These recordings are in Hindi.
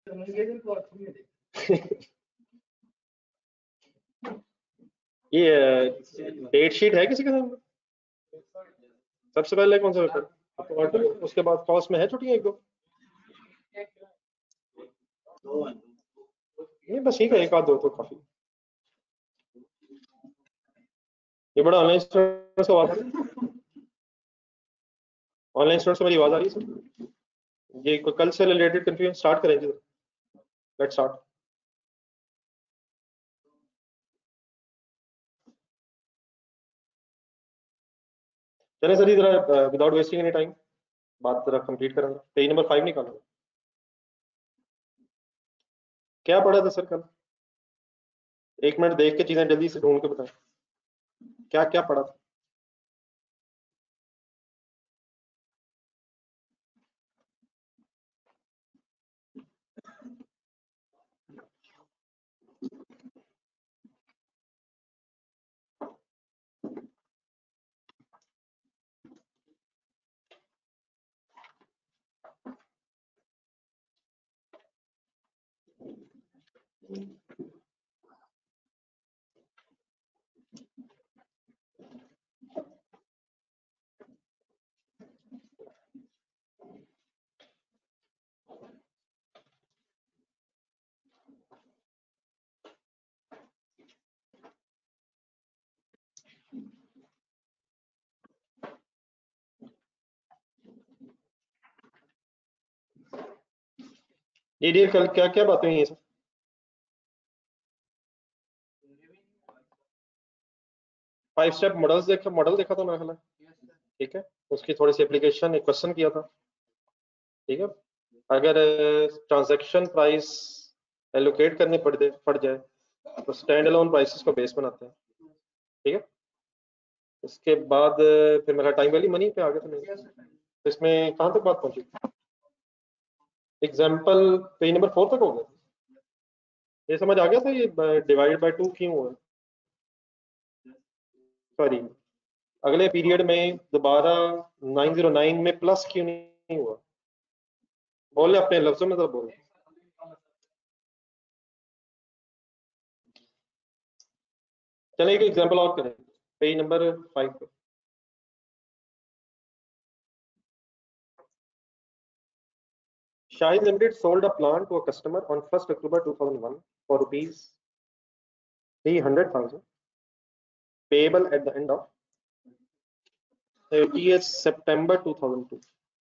ये डेट शीट है किसी के सामने? सबसे पहले कौन सा पेपर? उसके बाद कॉस्ट में है छुट्टियां एक दो? नहीं बस ठीक है, एक आध दो तो काफी। ये बड़ा ऑनलाइन स्टूडेंट्स को आवाज आ रही है? ऑनलाइन स्टूडेंट्स से मेरी आवाज आ रही है सर? ये कल से रिलेटेड कंफ्यूजन स्टार्ट करेंगे। Let's start. चले सर इधर विदाउट वेस्टिंग एनी टाइम बात जरा कंप्लीट करेंगे। पेज नंबर 5 निकालो। क्या पढ़ा था सर कल? एक मिनट देख के चीजें जल्दी से ढूंढ के बताएं, क्या क्या पढ़ा था? ये डियर कल क्या क्या बातें हुई हैं सर? फाइव स्टेप मॉडल देखा था मेरा ख्याल है। ठीक है, उसकी थोड़ी सी एप्लीकेशन एक क्वेश्चन किया था। ठीक है, अगर ट्रांजैक्शन प्राइस एलोकेट करने पड़ जाए तो स्टैंड अलोन प्राइसेस को बेस बनाते हैं। ठीक है, उसके बाद फिर मेरा टाइम वैल्यू मनी पे आ गया था नहीं? तो इसमें कहाँ तक बात पहुंची? एग्जाम्पल पेज नंबर 4 तक हो गया। ये समझ आ गया था ये डिवाइड बाय 2 क्यों हुआ? सॉरी, अगले पीरियड में दोबारा 909 में प्लस क्यों नहीं हुआ? बोले अपने लफ्जों में तो बोले। चलिए एक एग्जांपल और करें, पेज नंबर 5 पे। Shahid Limited sold a plant to a customer on 1st October 2001 for rupees 300,000 payable at the end of 30th September 2002.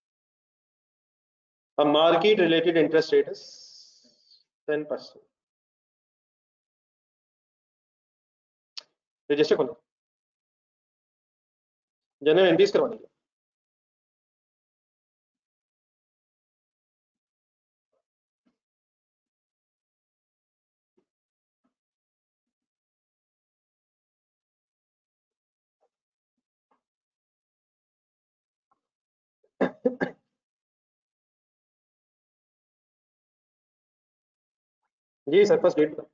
A market related interest rate is 10%. Register खोलो, जनरल एंट्रीज करवानी है। जी सर, फर्स्ट डेट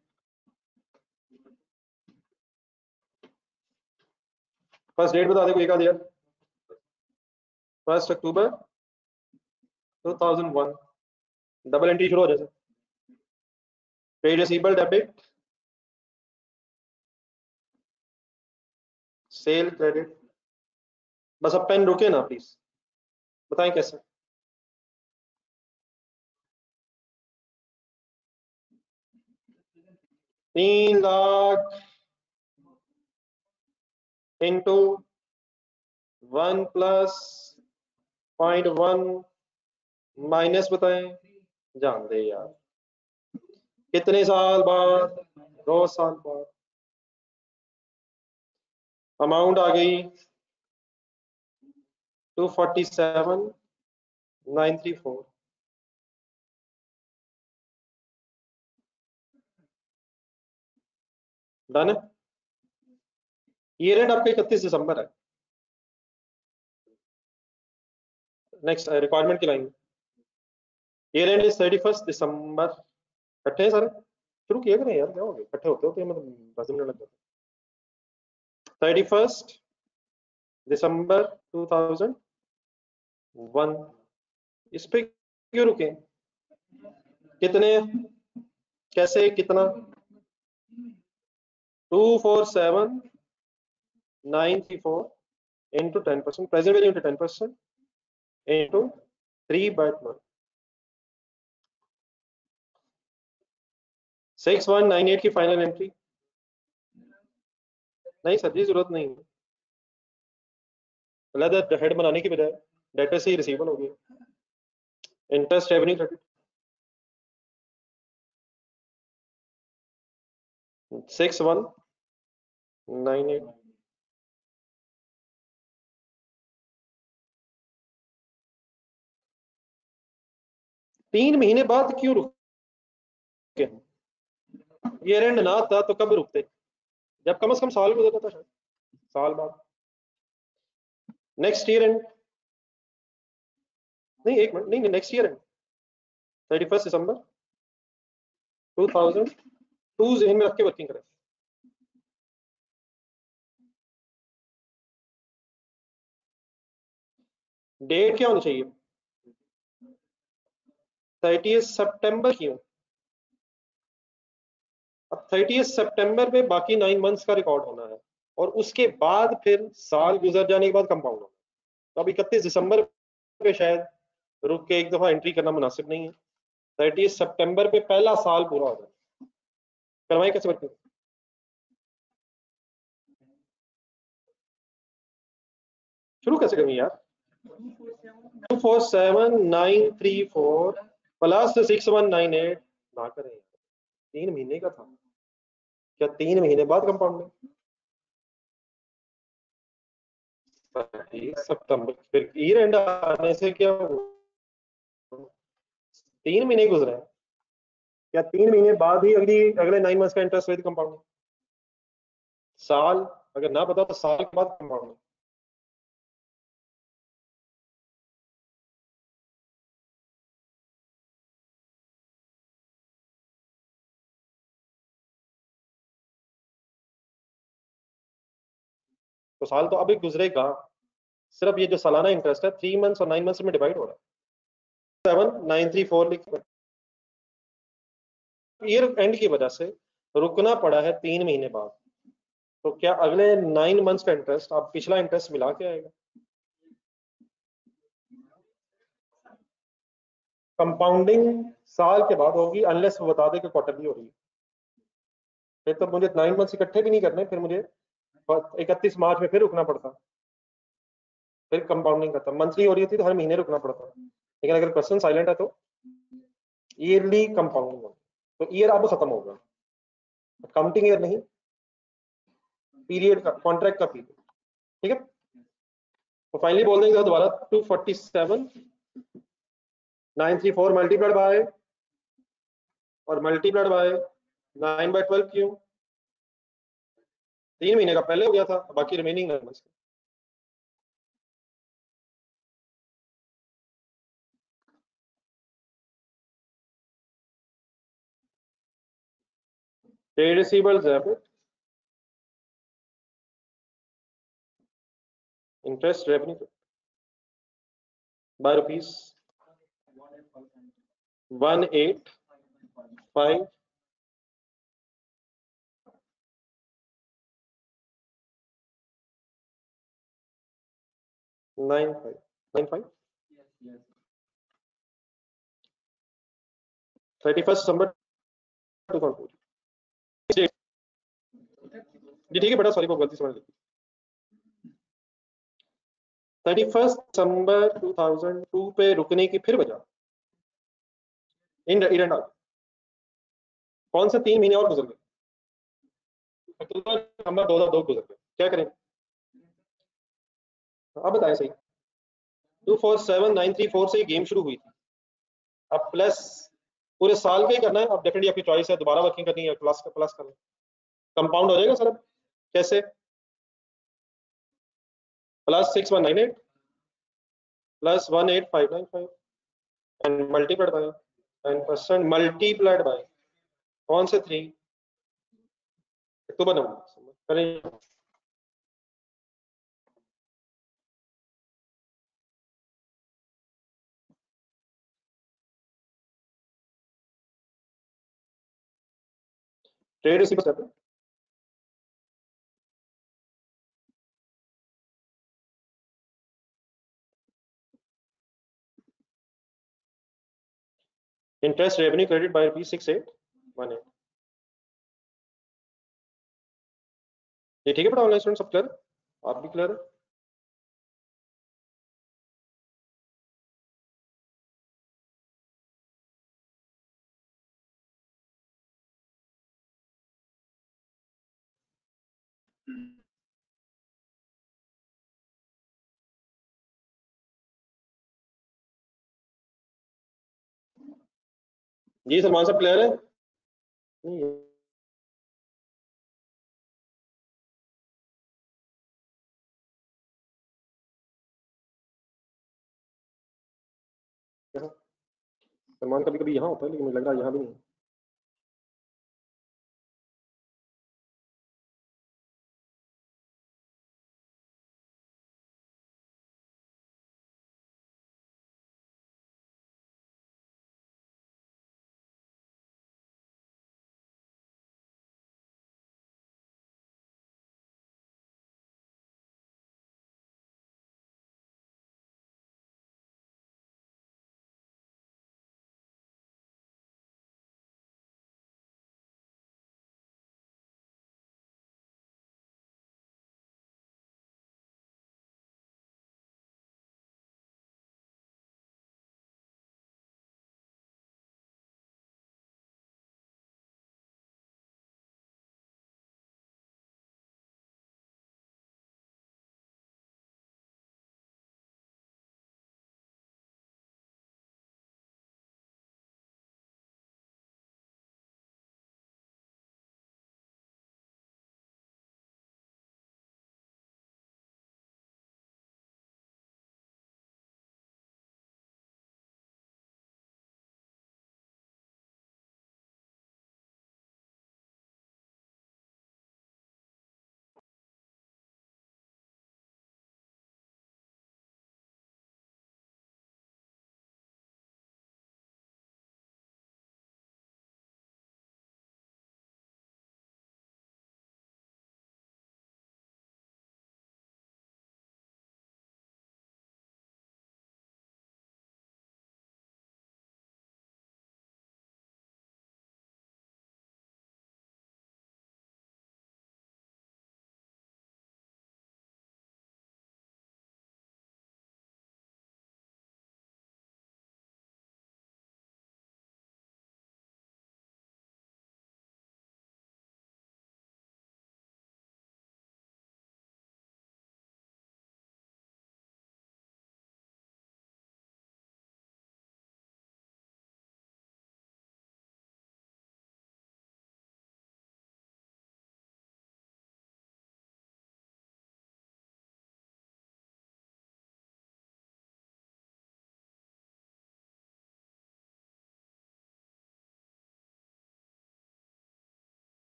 बता दे कोई एक आध यार। 1 अक्टूबर 2001, डबल एंट्री शुरू हो जाए। Paid receivable debit sale credit. बस अब पेन रुके ना प्लीज, बताएं कैसे? ₹3,00,000 इंटू 1 प्लस 0.1 माइनस, बताएं जान दे यार, कितने साल बाद? 2 साल बाद। अमाउंट आ गई 247,934। डन है। ईयर एंड आपका 31 दिसंबर है। नेक्स्ट रिक्वायरमेंट की लाइन, ईयर एंड इज 31 दिसंबर। इकट्ठे हैं सारे? शुरू किया करें यार, क्या हो गया इकट्ठे होते होते मतलब 10 मिनट लग जाते। 31 दिसंबर 2001। इस पे क्यों रुके? कितने, कैसे, कितना? 247,934 into 10%, present value into 10% into 3/12, 6198 की फाइनल एंट्री। नहीं सर जी, जरूरत नहीं है, अलग हेड बनाने की बजाय डेटर से ही रिसीवेबल हो गया। इंटरेस्ट रेवेन्यू क्रेडिट 6198, तीन महीने बाद क्यों रुके? ईयर एंड ना था तो कब रुकते? जब कम से कम साल गुजर जाता, शायद साल बाद। नेक्स्ट ईयर एंड, नहीं एक मिनट, नहीं नेक्स्ट ईयर एंड 31 दिसंबर 2002 जहन में रख के वर्किंग करें। डेट क्या होनी चाहिए? 30 सितंबर क्यों? अब 30 सितंबर में बाकी 9 मंथ्स का रिकॉर्ड होना है और उसके बाद फिर साल गुजर जाने के बाद कंपाउंड होना है। तो अब 31 दिसंबर पे शायद रुक के एक दफा एंट्री करना मुनासिब नहीं है। 30 सितंबर पे पहला साल पूरा हो जाए, करवाएं कैसे वर्किंग? शुरू कैसे करेंगे यार? 247,934 प्लस 6198 ना करें यार, 3 महीने का था क्या? 3 महीने बाद कंपाउंडिंग? सितंबर फिर ईयर एंड आने से क्या हुआ? 3 महीने गुजरे हैं क्या? 3 महीने बाद ही अगले 9 मंथ्स का इंटरेस्ट रेट कंपाउंडिंग? साल अगर ना पता तो साल के बाद कंपाउंडिंग। तो साल तो अभी गुजरेगा, सिर्फ ये जो सालाना इंटरेस्ट है 3 मंथ्स और 9 मंथ्स में डिवाइड हो रहा है। 7,934 लिख, ईयर एंड की वजह से रुकना पड़ा है 3 महीने बाद। तो क्या अगले 9 मंथ्स का इंटरेस्ट आप पिछला इंटरेस्ट मिला के आएगा? कंपाउंडिंग साल के बाद होगी अनलेस वो बता दे कि क्वार्टरली हो रही है। फिर तो मुझे 9 मंथ्स इकट्ठे भी नहीं करने, फिर मुझे 31 मार्च में फिर रुकना पड़ता, फिर कंपाउंडिंग करता। मंथली हो रही थी तो हर महीने रुकना पड़ता, लेकिन अगर क्वेश्चन साइलेंट है तो ईयरली कंपाउंडिंग होगी। तो ईयर अब खत्म होगा, काउंटिंग ईयर नहीं, पीरियड का, कॉन्ट्रैक्ट का पीरियड। ठीक है, तो फाइनली बोल देंगे दोबारा 247,934 मल्टीप्लाइड बाय और मल्टीप्लाइड बाय 9/12 क्यों? 3 महीने का पहले हो गया था, बाकी remaining 9 months. Trade receivables debit, interest revenue by rupees 185 95 31 दिसंबर 2000। जी ठीक है बेटा, सॉरी वो गलती समझ ली। 31 दिसंबर 2002 पे रुकने की फिर वजह इन इरेंडा कौन से 3 महीने और गुजर गए? अक्टूबर नवंबर 2002 गुजर गए, क्या करें? अब बताएं सही। 247,934 से गेम शुरू हुई थी, अब प्लस पूरे साल का ही करना है। अब डेफिनेटली आपकी चॉइस है, दोबारा वर्किंग करनी है, प्लस प्लस करना, कंपाउंड हो जाएगा सर। अब कैसे? Plus 6198 plus 18595 and multiplied by 10% multiplied by कौन से 3? अक्टूबर नवंबर करें। ट्रेड रिसीवेबल स्टेप है। Interest revenue credit by ₹6818। ये ठीक है बेटा, ऑनलाइन स्टूडेंट सब क्लियर है? आप भी क्लियर है? जी सलमान सब क्लियर है? नहीं है। सलमान कभी कभी यहाँ होता है लेकिन मुझे लग रहा है यहाँ भी नहीं।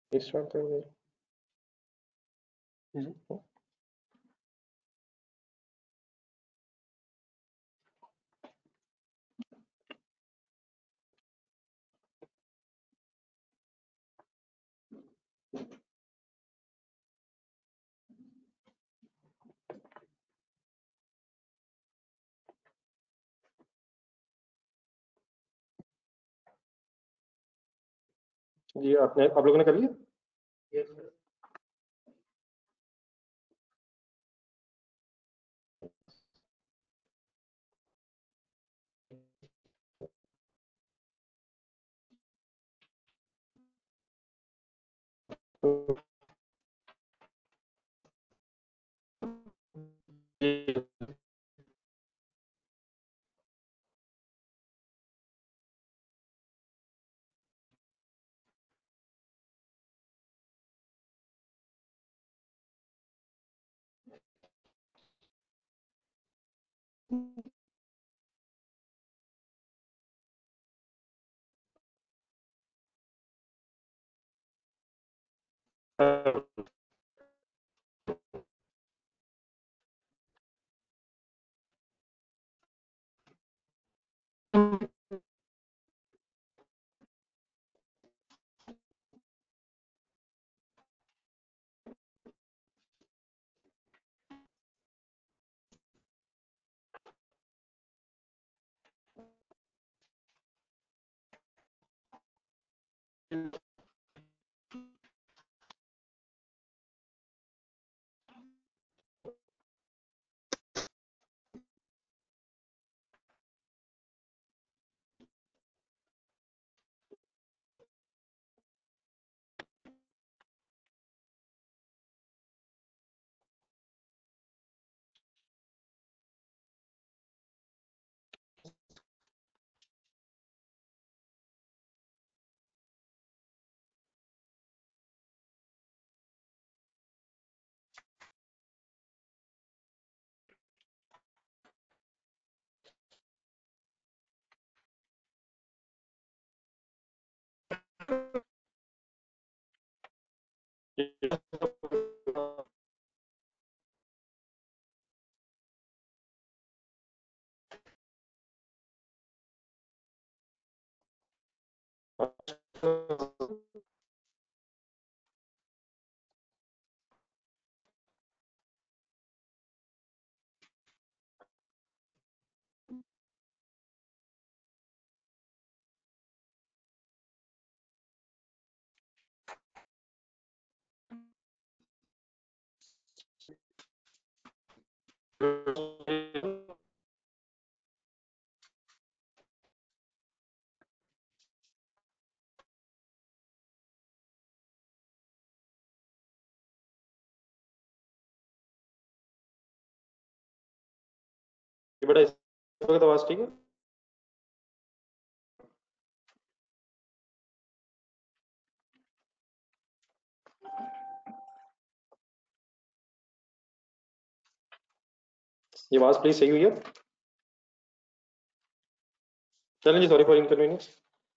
स्टार्ट करेंगे जी। आपने आप लोगों ने कर लिया? बेटा इस वक्त आवाज ठीक है? ये आवाज प्लीज सही हुई है? चलें जी, सॉरी फॉर इनकन्वीनियंस।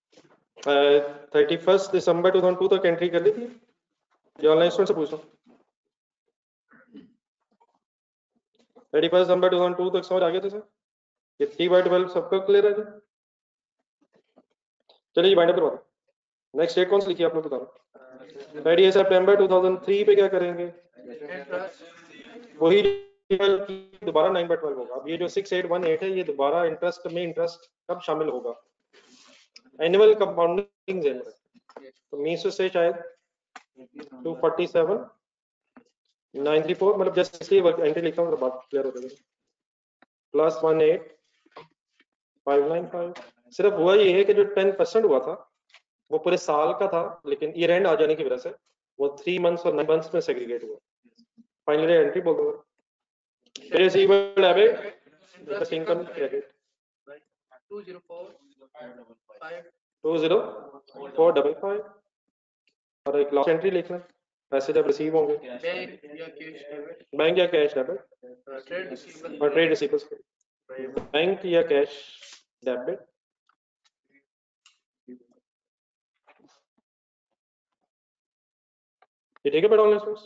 31 दिसंबर 2002 तक एंट्री कर ली थी? ये ऑनलाइन स्टूडेंट से पूछ रहा हूँ। 31 दिसंबर 2002 तक समझ आ गया था सर? ये 3/12 सबका क्लियर है? चलिए जी, बाइंड अप करवा दो। नेक्स्ट डेट कौन सी लिखी है आप लोग बताओ? 30 सितंबर 2003 पे क्या करेंगे? वही दोबारा 9/12 होगा। अब ये जो 6818 है, ये दोबारा इंटरेस्ट में इंटरेस्ट कब शामिल होगा? एनुअल कंपाउंडिंग है। तो मीन्स से शायद 247 934, मतलब जस्ट इसलिए एंट्री लिखता हूँ तो बात क्लियर हो जाएगी। प्लस 18595। सिर्फ हुआ ये है कि जो 10% हुआ था वो पूरे साल का था, लेकिन ईयर एंड आ जाने की वजह से वो 3 मंथ्स और 9 मंथ्स में सेग्रीगेट हुआ। फाइनली एंट्री बोल दो। Receivable debit, interest income credit 20455 और एक लास्ट एंट्री लिखना, पैसे जब रिसीव होंगे बैंक या कैश डेबिट और ट्रेड रिसीवर्स बैंक या कैश डेबिट ये ठीक है बेटा online students?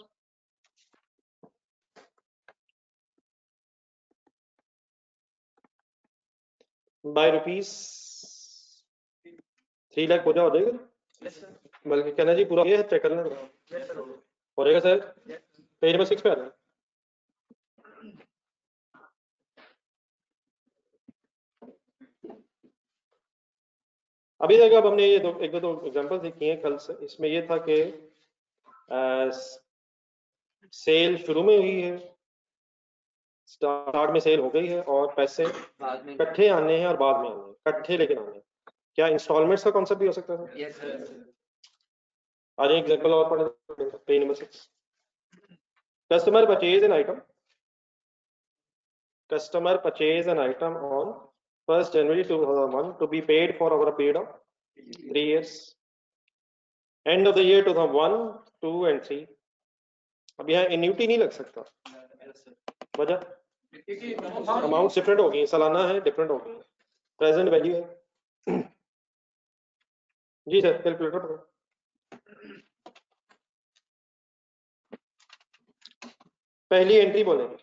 By rupees 3 lakh पूरा हो जाएगा? बल्कि कहना जी पूरा ये है, चेक करना हो जाएगा सर। पेज नंबर 6 पे आ रहा है। अभी तक अब हमने ये एक दो एग्जांपल देखी हैं कल से। इसमें ये था कि सेल शुरू में हुई है, स्टार्ट में सेल हो गई है और पैसे इकट्ठे आने हैं और बाद में आने हैं, इकट्ठे लेकिन आने हैं। क्या इंस्टॉलमेंट्स का कॉन्सेप्ट भी हो सकता है? Yes, sir. आज एग्जांपल और पढ़े, page number 6। Customer purchase an item, customer purchase an item on 1st January 2001 to be paid for over a period of 3 years. End of the year 2001, 2 and 3. अब यहाँ एन्यूटी नहीं लग सकता, वजह अमाउंट डिफरेंट हो गई, सालाना है डिफरेंट हो गई, प्रेजेंट वैल्यू है। जी सर, कैलकुलेटर पकड़ो। पहली एंट्री बोलेंगे।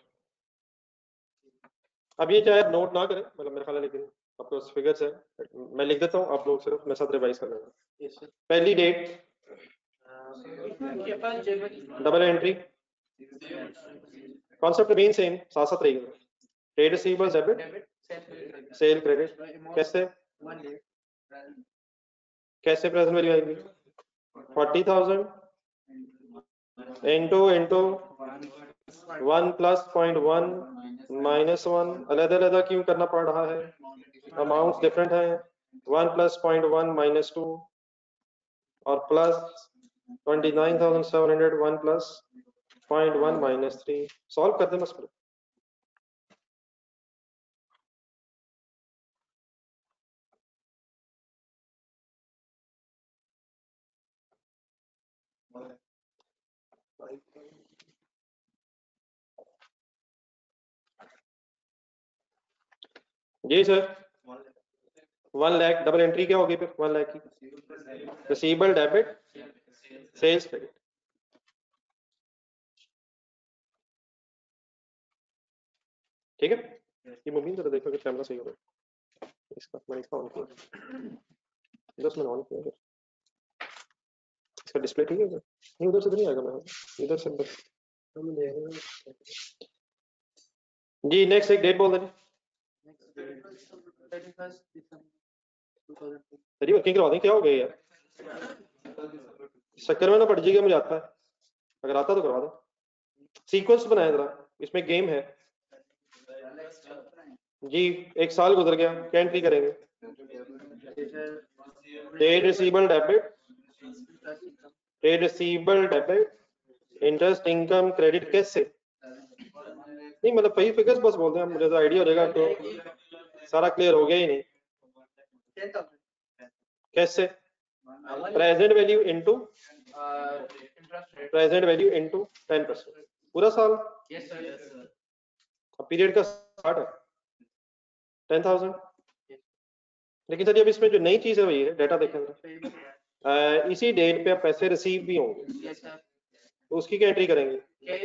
अब ये चाहे आप नोट ना करें, मतलब मेरा ख्याल है, लेकिन आपके पास फिगर्स है, मैं लिख देता हूँ, आप लोग सिर्फ मेरे साथ रिवाइज कर लेना। पहली date double entry, concept main same, साथ साथ रहेगा। Trade receivables debit, sale credit. कैसे कैसे प्रेजेंट वैल्यू आएगी? 40,000 इनटू 1 प्लस 0.1 माइनस 1। अलग-अलग क्यों करना पड़ रहा है? अमाउंट्स डिफरेंट है। 1 प्लस 0.1 माइनस 2 और प्लस 29,700, 1 प्लस 0.1 माइनस 3। सॉल्व कर दे बस। जी सर, 1 लाख डबल एंट्री क्या होगी फिर? 1 लाख की रिसीवेबल डेबिट, सेल्स क्रेडिट। ठीक है, ये मुमकिन जरा देखो कि कैमरा सही हो रहा है इसका। मैंने इसका ऑन किया, 10 मिनट ऑन किया, इसका डिस्प्ले ठीक है सर? नहीं, उधर से तो नहीं आएगा, मैं इधर से बस जी। नेक्स्ट एक डेट बोल दें सर, वर्किंग करवा दें। क्या हो गया यार, चक्कर में ना पड़ जाएगा, मुझे आता है, अगर आता तो करवा दो। सीक्वेंस बनाया जरा, इसमें गेम है जी। 1 साल गुजर गया, क्या एंट्री करेंगे? Trade receivable debit, trade receivable debit, interest income credit. कैसे? नहीं मतलब वही फिगर्स बस बोल दें, मुझे तो आइडिया हो जाएगा। तो सारा क्लियर हो गया ही नहीं। कैसे? Present value into present value into 10%, पूरा साल। पीरियड का स्टार्ट है 10,000। लेकिन सर अब इसमें जो नई चीज है वही है, डेटा देखेंगे इसी डेट पे आप पैसे रिसीव भी होंगे, तो उसकी क्या एंट्री करेंगे?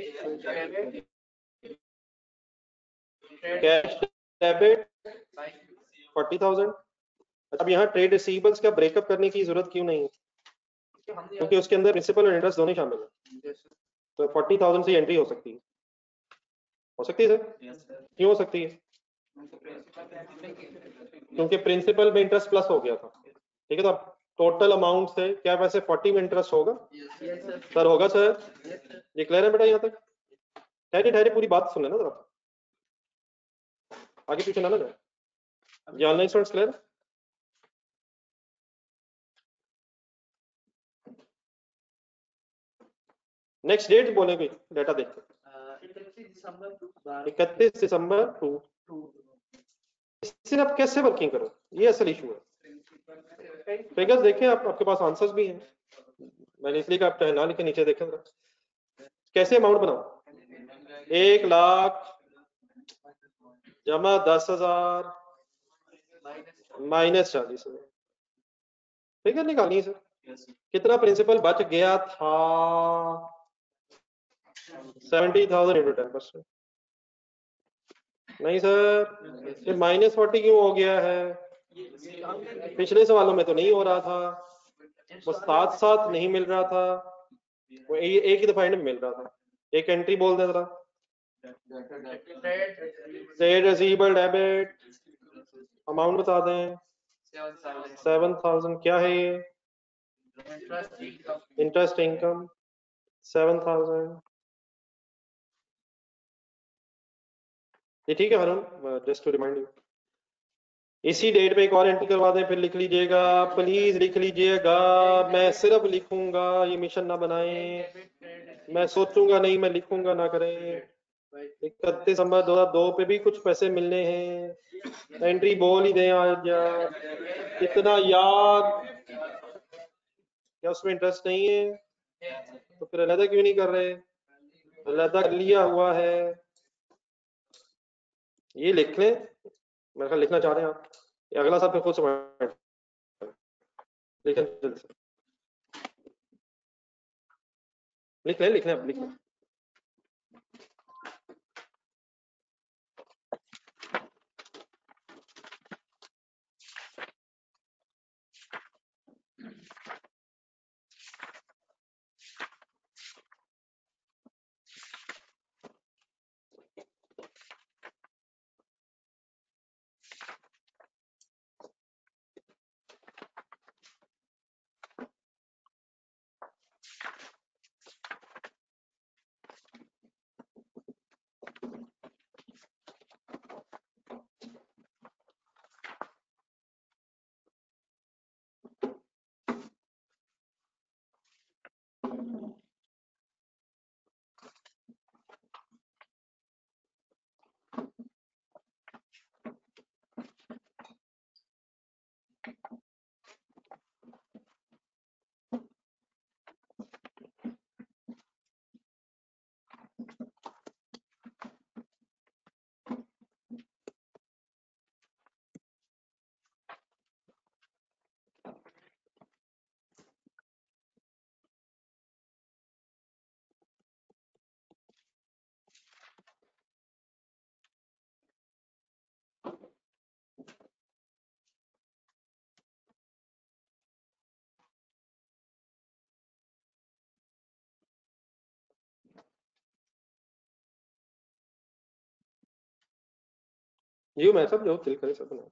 Cash debit 40,000। अब यहाँ ट्रेड रिसीवेबल्स का ब्रेकअप करने की जरूरत क्यों नहीं है? क्योंकि उसके अंदर प्रिंसिपल और इंटरेस्ट दोनों शामिल है, तो 40,000 से एंट्री हो सकती है। हो सकती है सर? क्यों हो सकती है? क्योंकि प्रिंसिपल में इंटरेस्ट प्लस हो गया था। ठीक है, तो अब टोटल अमाउंट से क्या वैसे 40 में इंटरेस्ट होगा? सर होगा सर? ये क्लियर है बेटा? यहाँ तक ठहरे ठहरे पूरी बात सुन लेना जरा, आगे पीछे ना जाए। ये online students clear? Next date बोले कोई डेटा देखते। 31 दिसंबर 2। इससे आप कैसे वर्किंग करो, ये असल इशू है। फिगर्स देखें आप, आपके पास आंसर्स भी हैं, मैंने इसलिए कहा आप चाहे ना लिखे, नीचे देखें। कैसे अमाउंट बनाओ? 1 लाख जमा 10,000 माइनस 40,000। फिगर निकालिए सर, कितना प्रिंसिपल बच गया था? 70,000 इंटू 10%। नहीं सर, ये -40 क्यों हो गया है? पिछले सवालों में तो नहीं हो रहा था, वो साथ साथ नहीं मिल रहा था, वो एक ही दफा एंड में मिल रहा था। एक एंट्री बोल दे जरा। ट्रेड रिसीवेबल डेबिट, अमाउंट बता दें। 7,000। क्या है ये? Interest income 7,000। ये ठीक है Harun, just to remind you. इसी डेट पे एक और एंट्री करवा दें, फिर लिख लीजिएगा, प्लीज लिख लीजिएगा। मैं सिर्फ लिखूंगा, ये मिशन ना बनाएं। मैं सोचूंगा नहीं, मैं लिखूंगा ना करें। 31 दिसंबर 2002 पे भी कुछ पैसे मिलने हैं, एंट्री बोल ही दें आज। इतना याद, क्या उसमें इंटरेस्ट नहीं है? तो फिर अलहदा क्यों नहीं कर रहे? अलहदा कर लिया हुआ है, ये लिख लें। मेरे ख्याल लिखना चाह रहे हैं आप, ये अगला साल फिर खुद समझ लिखें, जल्दी से लिख लें, लिख लें, लिख लें। जी मैं सब जो दिल करे सब बनाओ।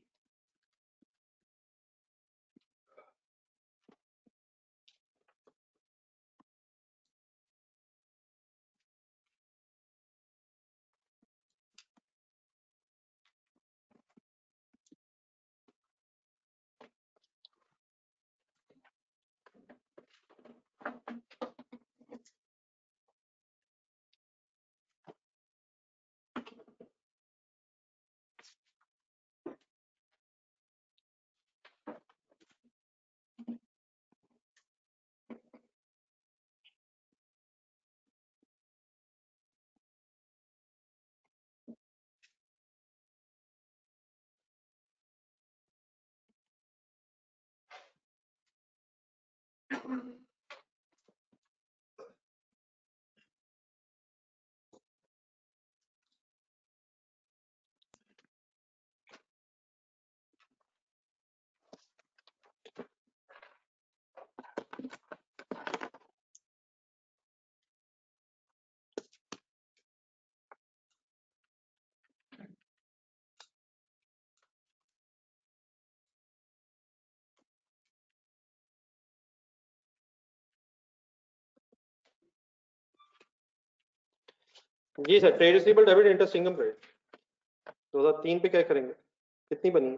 जी sir, trade receivable debit interest income credit 2003 पे क्या करेंगे? कितनी बनी?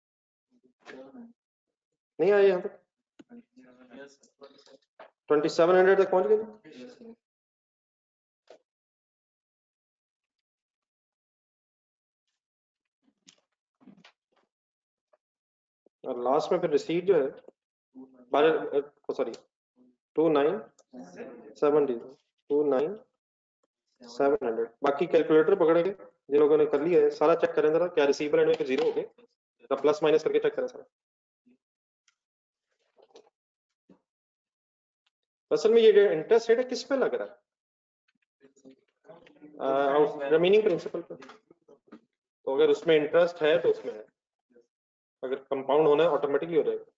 नहीं आए यहाँ तक? 2700 तक पहुंच गए। और लास्ट में फिर रिसीट जो है 12, सॉरी 29,700। बाकी कैलकुलेटर पकड़ेंगे, जिन लोगों ने कर लिया है सारा चेक करें जरा, क्या रिसीवेबल एंड में जीरो हो गए, प्लस माइनस करके चेक करें सारा। असल में ये जो इंटरेस्ट रेट है किस पे लग रहा है? रिमेनिंग प्रिंसिपल पे। तो अगर उसमें इंटरेस्ट है तो उसमें है, अगर कंपाउंड होना है ऑटोमेटिकली हो जाएगा।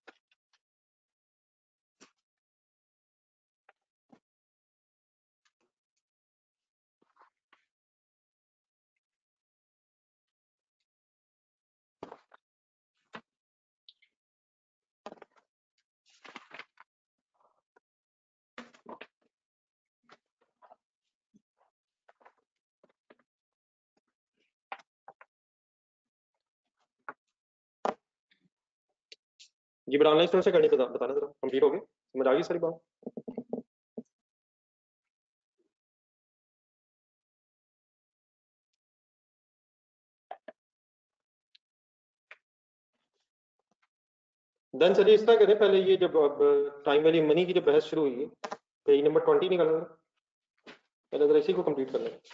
ये बड़ा ऑनलाइन स्टोर से करनी बताना जरा, कंप्लीट हो गए, समझ आ गई सारी बात? देन चलिए इस तरह करें, पहले ये जब टाइम वाली मनी की जब बहस शुरू हुई है, पेज नंबर 20 निकालना, पहले जरा इसी को कंप्लीट कर लें।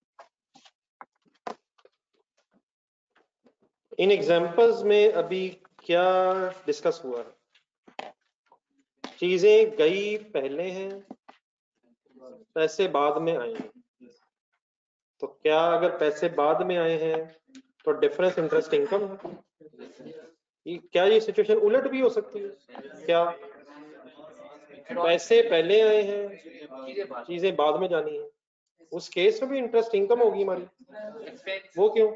इन एग्जांपल्स में अभी क्या डिस्कस हुआ है? चीजें गई पहले हैं, पैसे बाद में आए हैं। तो क्या अगर पैसे बाद में आए हैं तो डिफरेंस इंटरेस्ट इनकम है? क्या ये सिचुएशन उलट भी हो सकती है? क्या पैसे पहले आए हैं, चीजें बाद में जानी है, उस केस में भी इंटरेस्ट इनकम होगी हमारी? वो क्यों?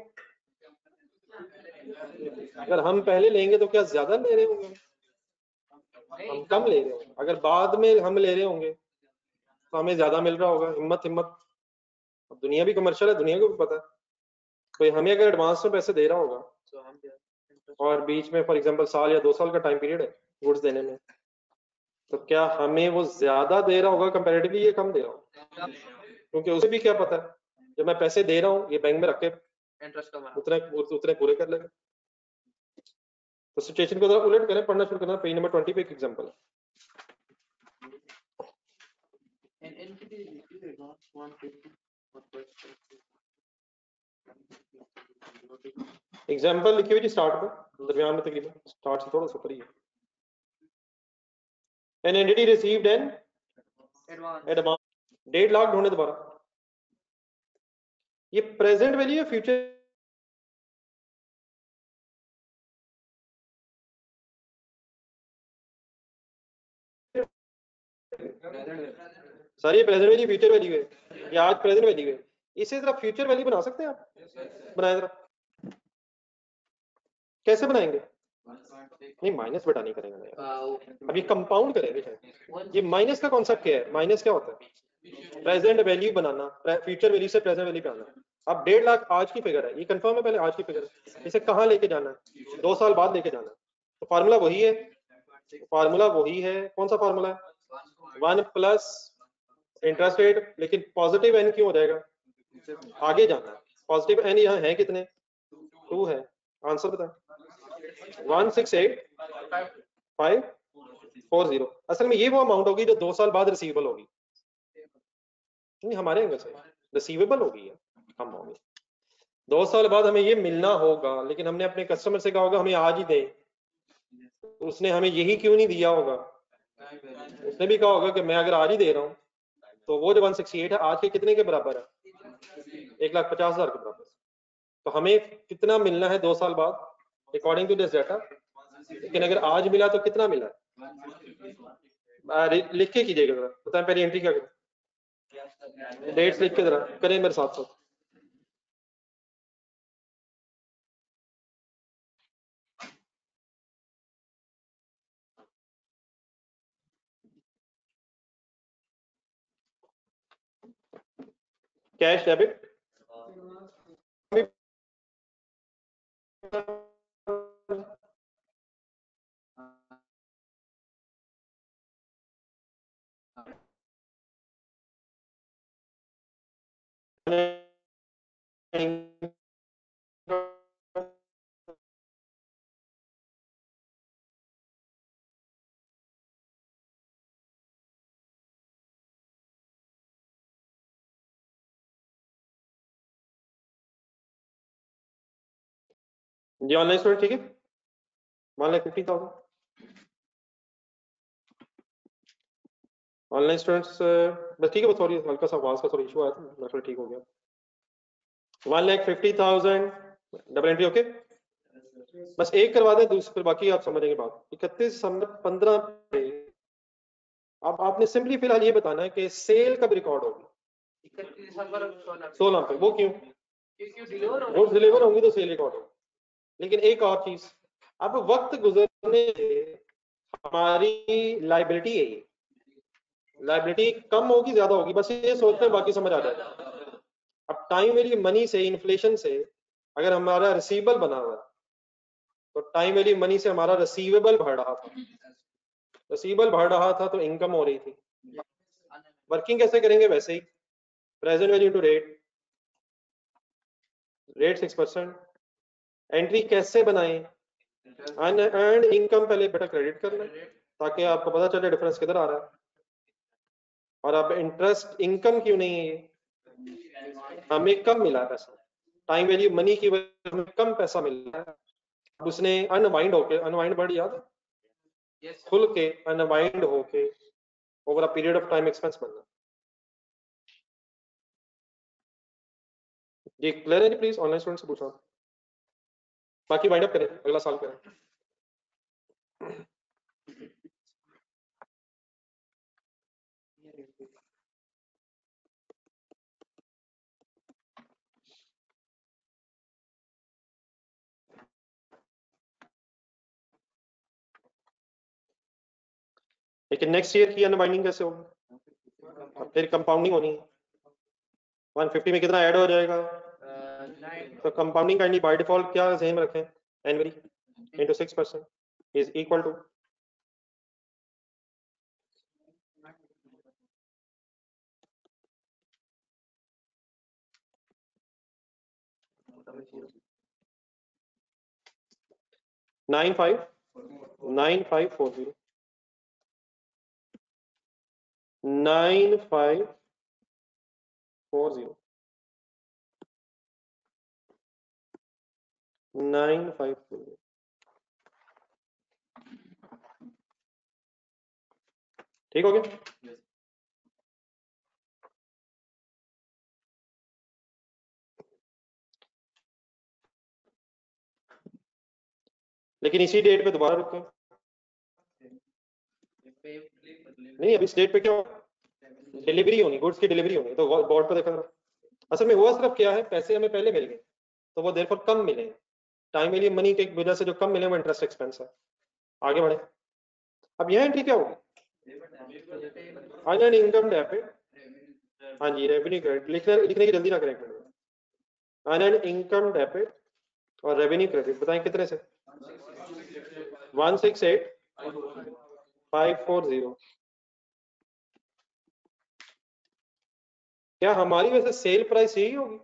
अगर हम पहले लेंगे तो क्या ज्यादा ले रहे होंगे? हम कम ले रहे होंगे। अगर बाद में हम ले रहे होंगे तो हमें ज्यादा मिल रहा होगा। हिम्मत हिम्मत, अब दुनिया भी कमर्शियल है, दुनिया को भी पता है। कोई हमें अगर एडवांस में पैसे दे रहा होगा और बीच में फॉर एग्जांपल साल या 2 साल का टाइम पीरियड है गुड्स देने में, तो क्या हमें वो ज्यादा दे रहा होगा कंपैरेटिवली, ये कम दे रहा होगा? क्योंकि उसे भी क्या पता है जब मैं पैसे दे रहा हूँ ये बैंक में रख के उतने उतने पूरे कर लेगा। तो सिचुएशन को जरा उलट करें, पढ़ना शुरू करना। पेज नंबर 20 पे एक एग्जांपल है। एग्जांपल लिखी हुई थी स्टार्ट पे, दरमियान में तकरीबन, स्टार्ट से थोड़ा सा ऊपर ही है। An entity received an advance 1.5 lakh ढूंढे दोबारा। ये प्रेजेंट वैल्यू है फ्यूचर? सर ये प्रेजेंट वैल्यू फ्यूचर वैल्यू है, ये आज प्रेजेंट वैल्यू है। इसे जरा फ्यूचर वैल्यू बना सकते हैं आप? बनाए जरा, कैसे बनाएंगे? नहीं माइनस बटा नहीं करेंगे यार, अभी कंपाउंड करेंगे शायद। ये माइनस का कॉन्सेप्ट क्या है? माइनस क्या होता है? प्रेजेंट वैल्यू बनाना, फ्यूचर वैल्यू से प्रेजेंट वैल्यू पे आना। अब 1.5 लाख आज की फिगर है, ये कंफर्म है? पहले आज की फिगर है, इसे कहाँ लेके जाना है? 2 साल बाद लेके जाना है। तो फार्मूला वही है, फार्मूला वही है। कौन सा फार्मूला है? 1 प्लस इंटरेस्ट रेट, लेकिन पॉजिटिव एन क्यों हो जाएगा? आगे जाना है। पॉजिटिव एन यहाँ है कितने? 2 है। आंसर बता। 168,540। असल में ये वो अमाउंट होगी जो 2 साल बाद रिसीवेबल होगी। नहीं हमारे एंगल से रिसीवेबल होगी, कम होगी। 2 साल बाद हमें ये मिलना होगा, लेकिन हमने अपने कस्टमर से कहा होगा हमें आज ही दे, उसने हमें यही क्यों नहीं दिया होगा? उसने भी कहा होगा कि मैं अगर आज ही दे रहा हूँ तो वो जो 168 है आज के कितने के बराबर है? 1,50,000 के बराबर। तो हमें कितना मिलना है 2 साल बाद अकॉर्डिंग टू दिस डाटा? लेकिन अगर आज मिला तो कितना मिला? लिख के कीजिएगा जरा, बताएं पहले एंट्री क्या करें? डेट्स लिख के जरा करें मेरे साथ साथ। कैश डेबिट जी ऑनलाइन स्टूडेंट ठीक है, 1,50,000 ऑनलाइन स्टूडेंट्स। बस ठीक है, बस सॉरी हल्का सा आवाज का थोड़ा इशू आया था, मैं थोड़ा ठीक हो गया। 1,50,000 डबल एंट्री ओके। बस एक करवा दें, दूसरी फिर बाकी आप समझेंगे बात। 31 दिसंबर 15 पे अब आपने सिंपली फिलहाल ये बताना है कि सेल कब रिकॉर्ड होगी। 31 दिसंबर 16 पे। वो क्यों? गुड्स डिलीवर होंगी तो सेल रिकॉर्ड होगी। लेकिन एक और चीज, अब वक्त गुजरने से हमारी लाइबिलिटी है, ये लाइबिलिटी कम होगी ज्यादा होगी, बस ये सोचते हैं, बाकी समझ आ जाएगा। अब टाइम वैल्यू मनी से, इन्फ्लेशन से अगर हमारा रिसीवेबल बना हुआ है तो टाइम वैल्यू मनी से हमारा रिसीवेबल बढ़ रहा था, रिसीवेबल बढ़ रहा था तो इनकम हो रही थी। वर्किंग कैसे करेंगे? वैसे ही present value to rate, rate 6%। Entry कैसे बनाएं? अनअर्न्ड इनकम पहले बेटा क्रेडिट करना ताकि आपको पता चले डिफरेंस किधर आ रहा है। और अब इंटरेस्ट इनकम क्यों नहीं है? ये हमें कम मिला पैसा, टाइम वैल्यू मनी की वजह से कम पैसा मिल रहा है। अब उसने अनवाइंड होके, अनवाइंड वर्ड याद है, खुल के अनवाइंड होके over a period of time expense बनना। जी क्लियर है जी? प्लीज ऑनलाइन स्टूडेंट से पूछो, बाकी वाइंड अप करें, अगला साल करें। लेकिन नेक्स्ट ईयर की अनवाइंडिंग कैसे होगी? फिर कंपाउंडिंग होनी है। 150 में कितना ऐड हो जाएगा? तो कंपाउंडिंग काइंडली बाय डिफॉल्ट क्या सेम रखें? एनवरी into 6% is equal to 9540 9540 9540। ठीक हो गया? लेकिन इसी डेट पे दोबारा रुके नहीं, अभी इस डेट पे क्या डिलीवरी होनी, गुड्स की डिलीवरी होनी, तो बोर्ड पर देखा। असल में हुआ सिर्फ क्या है, पैसे हमें पहले मिल गए तो वो देरफॉर कम मिले, टाइम वैल्यू मनी की वजह से जो कम मिले वो इंटरेस्ट एक्सपेंस है। आगे बढ़े। अब यह एंट्री क्या होगी? अनअर्न्ड इनकम डेबिट, हाँ जी रेवेन्यू क्रेडिट, लिखने की जल्दी ना करें। अनअर्न्ड इनकम डेबिट और रेवेन्यू क्रेडिट बताएं कितने से? 168,540। क्या हमारी वैसे सेल प्राइस यही होगी?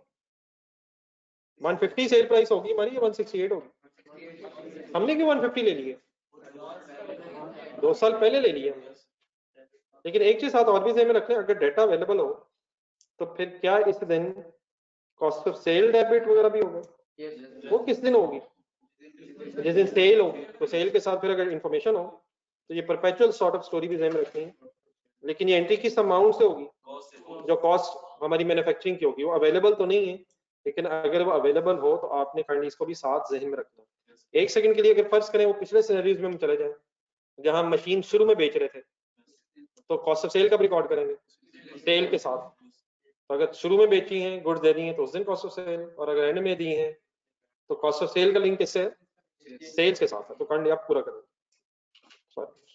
150 सेल प्राइस होगी हमारी या 168 होगी? हमने क्यों 150 ले लिए? 2 साल पहले ले लिए हमने। लेकिन एक चीज साथ और भी ध्यान में रखें, अगर डेटा अवेलेबल हो तो फिर क्या इस दिन कॉस्ट ऑफ सेल डेबिट वगैरह भी होगा? वो किस दिन होगी? जिस दिन सेल होगी, तो सेल के साथ फिर अगर इंफॉर्मेशन हो तो ये परपेचुअल सॉर्ट ऑफ स्टोरी भी ध्यान में रखनी है। लेकिन ये एंट्री किस अमाउंट से होगी? जो कॉस्ट हमारी मैन्युफैक्चरिंग की होगी, वो अवेलेबल तो नहीं है, लेकिन अगर वो अवेलेबल हो तो आपने काइंडली इसको भी साथ जहन में रखना है। एक सेकंड के लिए अगर फर्ज करें वो पिछले सिनेरियोज में हम चले जाएं जहां हम मशीन शुरू में बेच रहे थे, तो कॉस्ट ऑफ सेल कब रिकॉर्ड करेंगे? सेल के साथ। तो अगर शुरू में बेची हैं, गुड्स दे दी हैं, तो उस दिन कॉस्ट ऑफ सेल, और अगर एंड में दी हैं तो कॉस्ट ऑफ सेल का लिंक किससे है? सेल्स के साथ है। तो काइंडली आप पूरा करें। सॉरी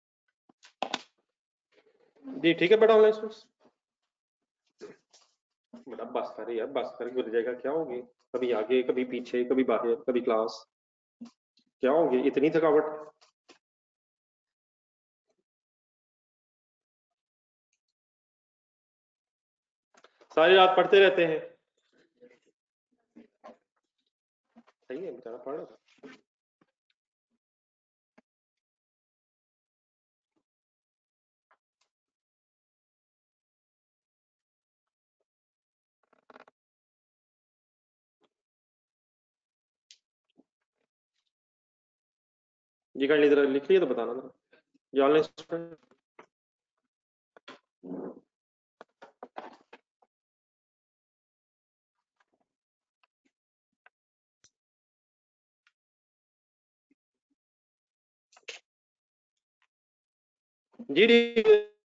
जी, ठीक है बेटा ऑनलाइन स्टूडेंट्स। बेटा बस कर यार, बस कर, गिर जाएगा, क्या होगी? कभी आगे कभी पीछे, कभी बाहर कभी क्लास, क्या होगी इतनी थकावट? सारी रात पढ़ते रहते हैं। सही है, बेचारा पढ़ रहा था। जी काइंडली जरा लिख लिया तो बताना जरा, ये ऑनलाइन स्टूडेंट। जी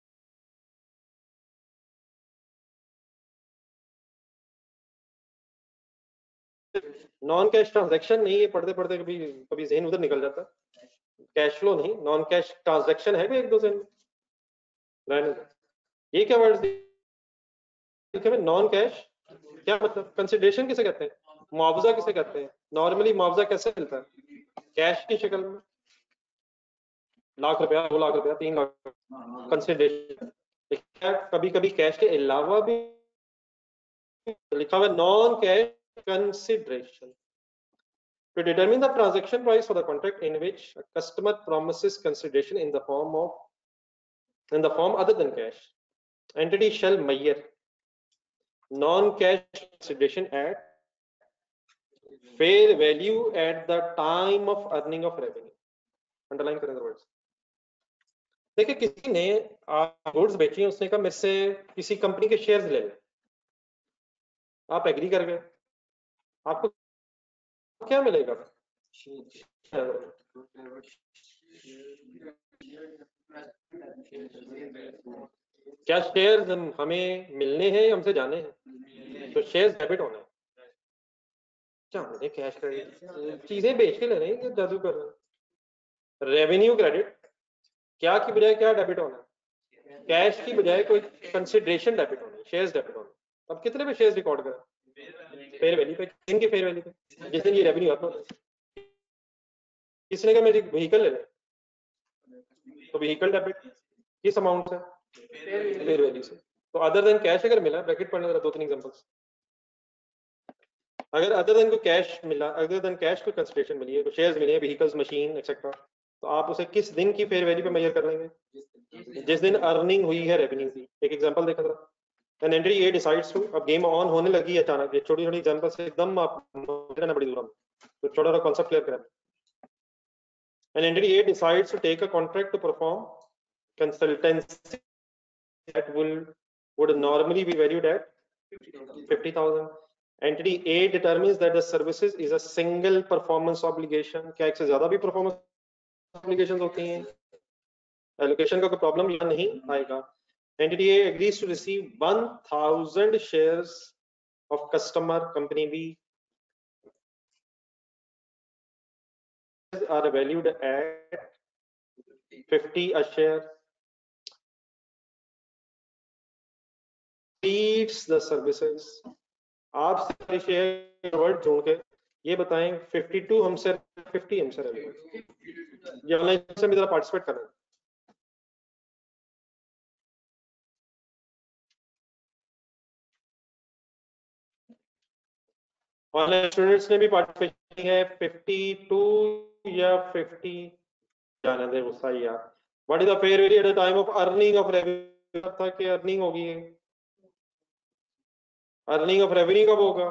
नॉन कैश ट्रांजैक्शन नहीं है, पढ़ते पढ़ते कभी कभी जहन उधर निकल जाता है। कैश फ्लो नहीं, नॉन कैश ट्रांजैक्शन है भी एक दो जहन में, रहने दो। ये क्या वर्ड लिखे हुए नॉन कैश, क्या मतलब? कंसिडरेशन किसे कहते हैं, मुआवजा किसे कहते हैं? नॉर्मली मुआवजा कैसे मिलता है? कैश की शक्ल में, लाख रुपया, 2 लाख रुपया, 3 लाख, कंसिडरेशन। कभी कभी कैश के अलावा भी लिखा हुआ non cash consideration. To determine the transaction price for the contract in which a customer promises consideration in the form other than cash, entity shall measure non-cash consideration at fair value at the time of earning of revenue. Underline करें the words. देखिए किसी ने गुड्स बेची है, उसने कहा मेरे से किसी कंपनी के शेयर्स ले ले, आप एग्री कर गए, आपको क्या मिलेगा? क्या शेयर्स हमें मिलने हैं, हमसे जाने हैं? तो शेयर्स डेबिट होना है। क्या हमने कैश क्रेडिट चीजें बेच के ले रहे हैं, जादू कर रहे हैं। रेवेन्यू क्रेडिट, क्या की बजाय क्या डेबिट होना है? कैश की बजाय कोई कंसिडरेशन डेबिट होना है, शेयर्स डेबिट होना है। अब कितने पे शेयर्स रिकॉर्ड करें? फेयर वैल्यू पे, किन की फेयर वैल्यू पे? जिस दिन ये रेवेन्यू आता है, किसने कहा मेरी व्हीकल ले ले, तो व्हीकल डेबिट किस अमाउंट से? फेयर वैल्यू से। तो अदर देन कैश अगर मिला, ब्रैकेट पढ़ने जरा 2-3 एग्जांपल्स। अगर अदर देन को कैश मिला, अदर देन कैश को कंसिडरेशन मिली है, तो शेयर्स मिले हैं, व्हीकल्स, मशीन एक्सेट्रा, तो आप उसे किस दिन की फेयर वैल्यू पे मेजर कर लेंगे? जिस दिन अर्निंग हुई है रेवेन्यू की। एक एग्जांपल देखा था, an entity A decides to, अब गेम ऑन होने लगी अचानक, ये छोटी छोटी एग्जांपल से एकदम आप रहना बड़ी दूर, तो छोटा सा कॉन्सेप्ट क्लियर करें। An entity A decides to take a contract to perform consultancy that would normally be valued at 50,000. Entity A determines that the services is a single performance obligation. क्या एक से ज्यादा भी performance obligations होती हैं? Allocation का कोई problem यहाँ नहीं आएगा। Entity A agrees to receive 1,000 shares of customer company B are valued at 50 a share. Leads the services. आप सारे शेयर वर्ड जोड़ के ये बताएं 52 हमसे 50 हमसे ये ऑनलाइन से मेरा पार्टिसिपेट कर रहे हैं। ऑनलाइन स्टूडेंट्स ने भी पार्टिसिपेट की है, 52 या 50 जाने दे गुस्सा यार। What is the fair value at the time of earning of revenue? था कि अर्निंग होगी, अर्निंग ऑफ रेवेन्यू कब होगा?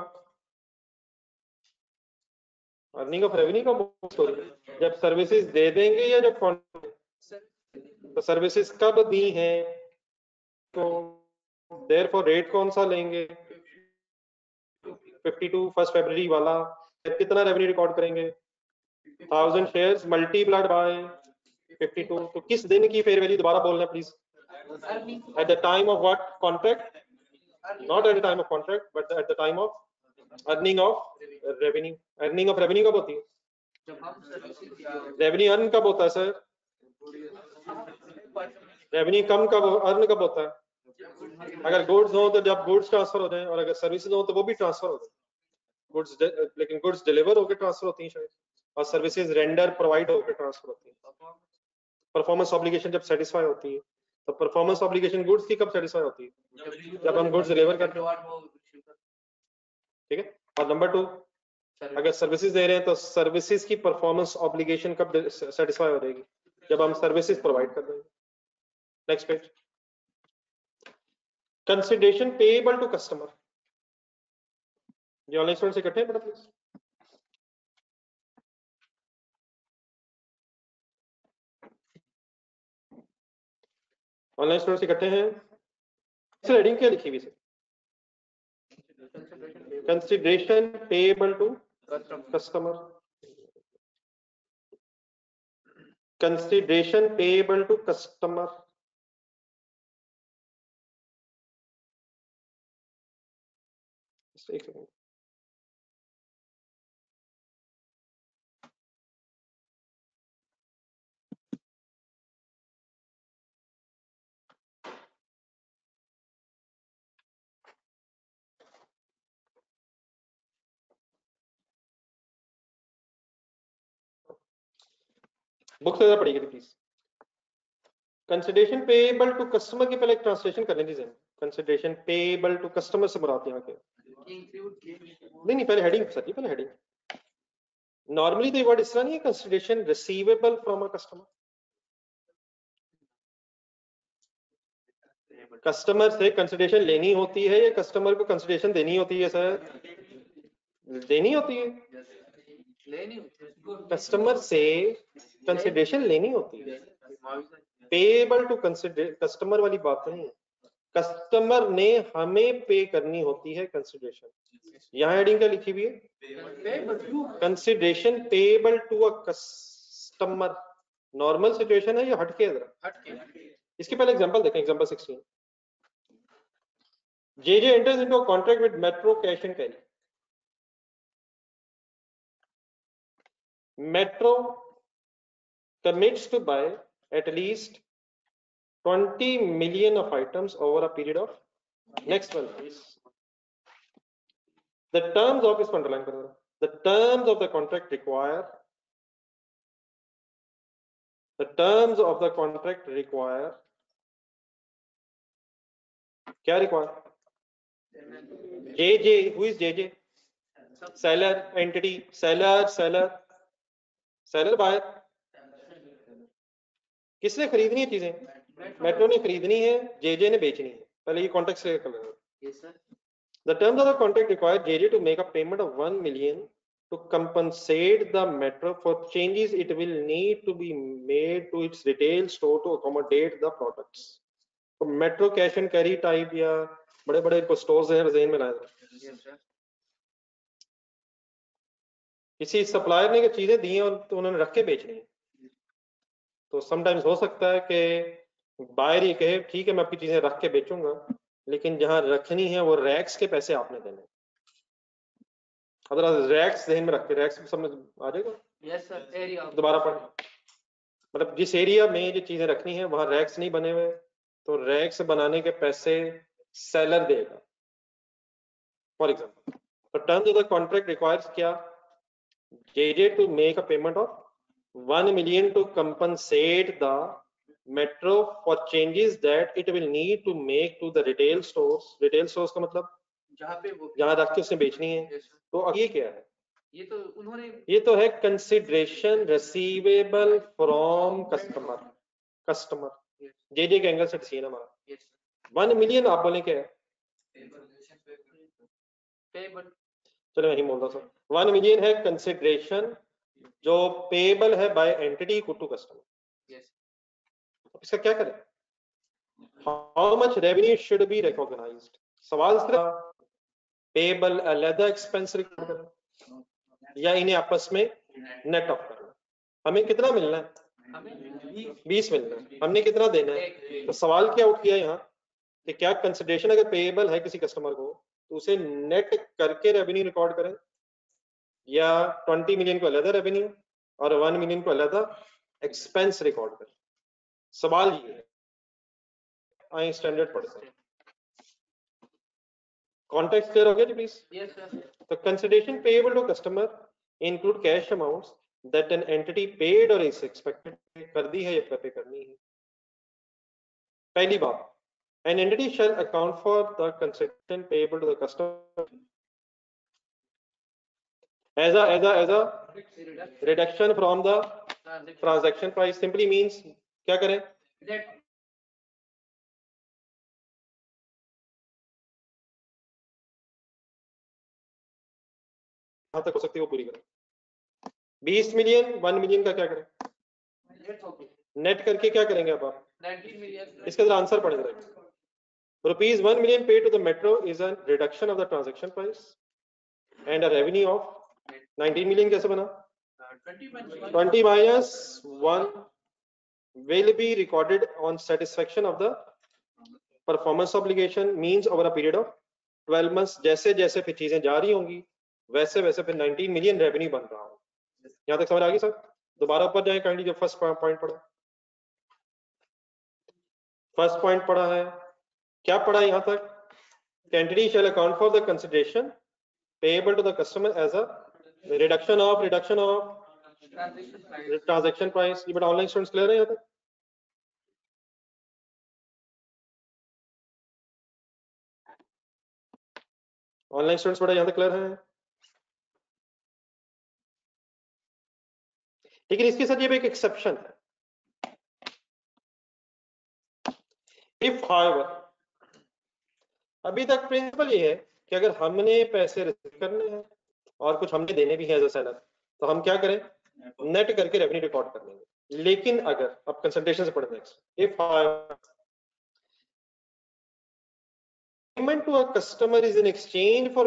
अर्निंग ऑफ रेवेन्यू कब होगा? जब सर्विसेज दे देंगे या जब तो सर्विसेज कब दी हैं, तो देयरफॉर रेट कौन सा लेंगे? 52 1 फरवरी वाला। कितना रेवेन्यू रिकॉर्ड करेंगे? 1000 शेयर्स मल्टीप्लाइड बाय 52। तो किस दिन की फेयर वैल्यू दोबारा बोलना please? At the time of what contract? Not at the time of contract but at the time of earning of revenue. Earning of revenue कब होती है? रेवेन्यू अर्न कब होता है सर? रेवेन्यू कम कब अर्न कब होता है? अगर गुड्स हो तो जब गुड्स ट्रांसफर हो जाए, और अगर सर्विसेज हो तो वो भी ट्रांसफर हो जाए। गुड्स, लेकिन गुड्स डिलीवर होकर ट्रांसफर होती हैं शायद, और सर्विसेज रेंडर प्रोवाइड होकर ट्रांसफर होती हैं। परफॉर्मेंस ऑब्लिगेशन जब सेटिस्फाई होती है, तो परफॉर्मेंस ऑब्लिगेशन गुड्स की कब सेटिस्फाई होती है? जब हम गुड्स डिलीवर करते हैं। ठीक है। और नंबर 2, अगर सर्विसेज दे रहे हैं तो सर्विसेज की परफॉर्मेंस ऑब्लिगेशन कब सेटिस्फाई हो जाएगी? जब हम सर्विसेज प्रोवाइड कर देंगे। Next page, consideration payable to customer. ये ऑनलाइन स्टूडेंट्स इकट्ठे हैं बेटा प्लीज। ऑनलाइन स्टूडेंट्स इकट्ठे हैं। हेडिंग क्या लिखी हुई है? Consideration payable to customer. Consideration payable to customer. एक सेकंड, बुक से पढ़िए please. Consideration payable to customer की पहले एक ट्रांसलेशन करनी थी। कंसिडरेशन पेएबल टू कस्टमर से मुराद यहाँ के नहीं, पहले हेडिंग सर, पहले हेडिंग। नॉर्मली तो ये वर्ड इस तरह नहीं है, consideration receivable from a customer. Customer से कंसिडरेशन लेनी होती है या कस्टमर को कंसिडरेशन देनी होती है सर? देनी होती है। कस्टमर से कंसिडरेशन लेनी होती है। पेएबल टू कंसिडर, कस्टमर वाली बात नहीं है, कस्टमर ने हमें पे करनी होती है कंसिडरेशन। यहाँ हेडिंग क्या लिखी हुई है? Consideration payable to a customer. Normal situation है या हटके? इसके पहले एग्जांपल देखें, example 16। JJ enters into a contract with Metro Cash and Carry. Metro commits to buy at least 20 million of items over a period of next 12 months. The terms of this underline, the terms of the contract require, the terms of the contract require, क्या require? JJ, who is JJ? Seller, entity, seller, buyer. किसने खरीदनी है चीजें? मेट्रो ने खरीदनी है, JJ ने बेचनी है। पहले ये कॉन्टेक्स्ट क्लियर कर लेना। Yes sir. The terms of the contract require JJ to make a payment of 1 million to compensate the Metro for changes it will need to be made to its retail store to accommodate the products. तो Metro cash and carry type या बड़े-बड़े को स्टोर्स हैं ज़हन में लाया। Yes sir. किसी सप्लायर ने चीजें दी हैं और तो उन्होंने रख के बेचनी है, तो समटाइम्स हो सकता है कि बायर ये कहे ठीक है मैं आपकी चीजें रख के बेचूंगा, लेकिन जहां रखनी है वो रैक्स के पैसे आपने देने। अगर रैक्स ध्यान में रख के, रैक्स समझ आ जाएगा? Yes sir. एरिया दोबारा पढ़, मतलब जिस एरिया में जो चीजें रखनी है वहां रैक्स नहीं बने हुए, तो रैक्स बनाने के पैसे सेलर देगा। फॉर एग्जाम्पल, तो terms of the contract requires क्या? JJ to make a payment of 1 million to compensate the Metro for changes that it will need to make to the retail stores. Retail stores का मतलब जहाँ पे वो जहाँ रख के उसने बेचनी है। तो अब ये क्या है? ये तो उन्होंने, ये तो है consideration receivable from customer. JJ के एंगल से सीन हमारा 1 million आप बोले क्या है? चलो मैं ही बोल रहा हूँ। 1 million है कंसिडरेशन जो पेएबल है बाय एंटिटी टू कस्टमर। इसका क्या करें? How much revenue should be recognised? सवाल सिर्फ पेएबल अलग एक्सपेंस रिकॉर्ड करना या इन्हें आपस में नेट ऑफ करना। हमें कितना मिलना है? हमें 20 मिलना है। हमने कितना देना है? तो सवाल क्या उठ गया यहाँ कि क्या कंसिडरेशन अगर पेएबल है किसी कस्टमर को तो उसे नेट करके रेवेन्यू रिकॉर्ड करें, या 20 मिलियन को अलग रेवेन्यू और 1 मिलियन को अलग एक्सपेंस रिकॉर्ड करें? सवाल ये है। आई स्टैंडर्ड पढ़ते हैं। कॉन्टेक्स्ट क्लियर हो गया जी प्लीज? Yes sir. तो consideration payable to customer include cash amounts that an entity paid और इज एक्सपेक्टेड कर दी है या पे करनी है। पहली बात, an entity shall account for the consideration payable to the customer as a reduction from the transaction price. Simply means क्या करें? कहां तक हो सकती है वो पूरी करें। 20 मिलियन 1 मिलियन का क्या करें? नेट करके क्या करेंगे आप? 19 मिलियन। इसका जरा आंसर पढ़ रहे। Rupees 1 million paid to the Metro is a reduction of the transaction price and a revenue of 19 million. कैसे बना? 20 minus 1 will be recorded on satisfaction of the performance obligation, means over a period of 12 months जैसे जैसे फिर चीजें जा रही होंगी वैसे वैसे फिर 19 मिलियन रेवेन्यू बन रहा होगा। यहाँ तक समझ आ गई सर? दोबारा ऊपर जाए काइंडली, जो फर्स्ट पॉइंट पढ़ा, फर्स्ट पॉइंट पढ़ा है, क्या पढ़ा यहाँ तक? Entity shall account for the consideration payable to the customer as a reduction of transaction price. ये बड़ा ऑनलाइन स्टूडेंट्स क्लियर है यहाँ तक? ऑनलाइन स्टूडेंट्स बड़ा यहाँ तक क्लियर है? लेकिन इसके साथ ये भी एक एक्सेप्शन है। इफ हाउएवर, अभी तक प्रिंसिपल ये है कि अगर हमने पैसे रिसीव करने हैं और कुछ हमने देने भी है एज अ सेलर, तो हम क्या करें? नेट करके रेवेन्यू रिकॉर्ड कर लेंगे। लेकिन अगर अब कंसल्टेशन से पढ़ते हैं, if payment to a customer is in exchange for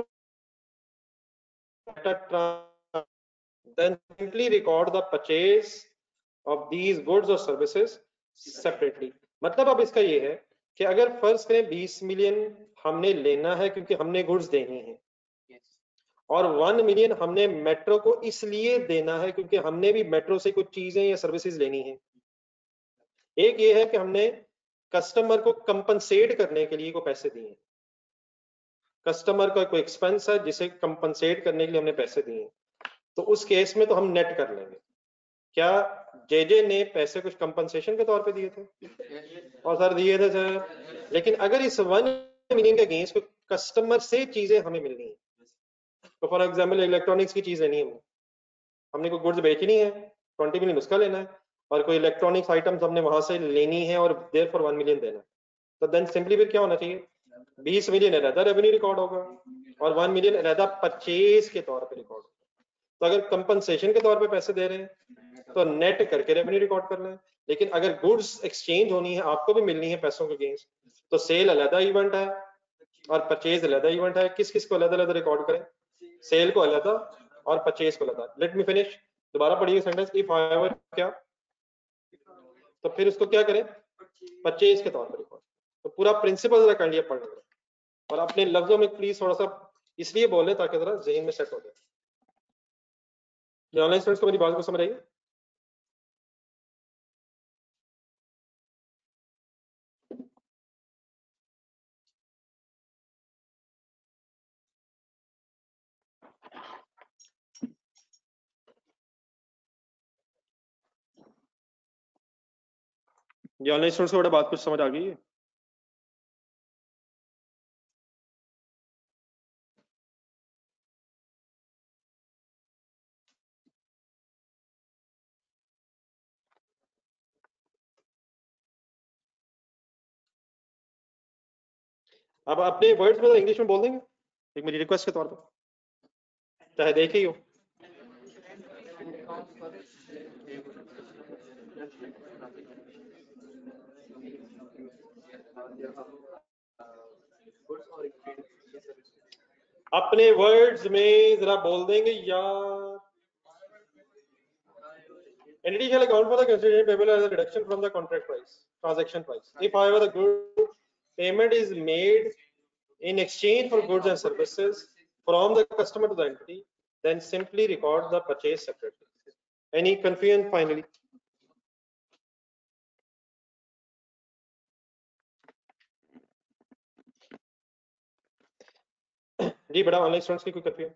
then simply record the purchase of these goods or services separately। मतलब अब इसका ये है कि अगर फर्ज करें 20 मिलियन हमने लेना है क्योंकि हमने गुड्स देनी है, और 1 मिलियन हमने मेट्रो को इसलिए देना है क्योंकि हमने भी मेट्रो से कुछ चीजें या सर्विसेज लेनी है। एक ये है कि हमने कस्टमर को कंपनसेट करने के लिए को पैसे दिए, कस्टमर का कोई एक्सपेंस है जिसे कंपनसेट करने के लिए हमने पैसे दिए, तो उस केस में तो हम नेट कर लेंगे। क्या जेजे ने पैसे कुछ कंपनसेशन के तौर पे दिए थे? और सर दिए थे सर। लेकिन अगर इस 1 मिलियन के अगेंस्ट कस्टमर से चीजें हमें मिलनी है, तो फॉर एग्जांपल इलेक्ट्रॉनिक्स की चीज लेनी है, हमने कोई गुड्स बेचनी है, 20 मिलियन उसका लेना है, और कोई इलेक्ट्रॉनिक्स आइटम्स हमने वहां से लेनी है और देयरफॉर 1 मिलियन देना है, तो देन सिंपली फिर क्या होना चाहिए? 20 मिलियन अलहदा रेवेन्यू रिकॉर्ड होगा और 1 मिलियन अलहदा परचेज के तौर पे रिकॉर्ड होगा। तो अगर कंपनसेशन के तौर पे पैसे दे रहे हैं तो नेट करके रेवेन्यू रिकॉर्ड कर लें। लेकिन अगर गुड्स एक्सचेंज होनी है, आपको भी मिलनी है पैसों के अगेंस्ट, तो सेल अलहदा इवेंट है और परचेज अलहदा इवेंट है। किस किस को अलग अलग रिकॉर्ड करें? सेल को अलहदा और परचेज को अलहदा। लेट मी फिनिश, दोबारा पढ़िए सेंटेंस। इफ हाउएवर क्या, तो फिर उसको क्या करें? परचेज के तौर पर रिकॉर्ड। तो पूरा प्रिंसिपल जरा कर लिया पढ़ लें, और अपने लफ्जों में प्लीज थोड़ा सा इसलिए बोले ताकि जरा जहन में सेट हो जाए। ऑनलाइन स्टूडेंट्स को मेरी बात को समझ आइए? ये ऑनलाइन स्टूडेंट्स को बड़ा बात कुछ समझ आ गई है? अब अपने वर्ड्स में इंग्लिश में बोल देंगे, एक मेरी रिक्वेस्ट के तौर पर, चाहे देखे ही हो। अपने वर्ड्स में जरा बोल देंगे यार। Entity shall account for the consideration payable as a deduction from the contract price, transaction price. If however the good payment is made in exchange for goods and services from the customer to the entity, then simply record the purchase separately. Any confusion finally? जी बड़ा ऑनलाइन स्टूडेंट्स की कोई कंफ्यूजन?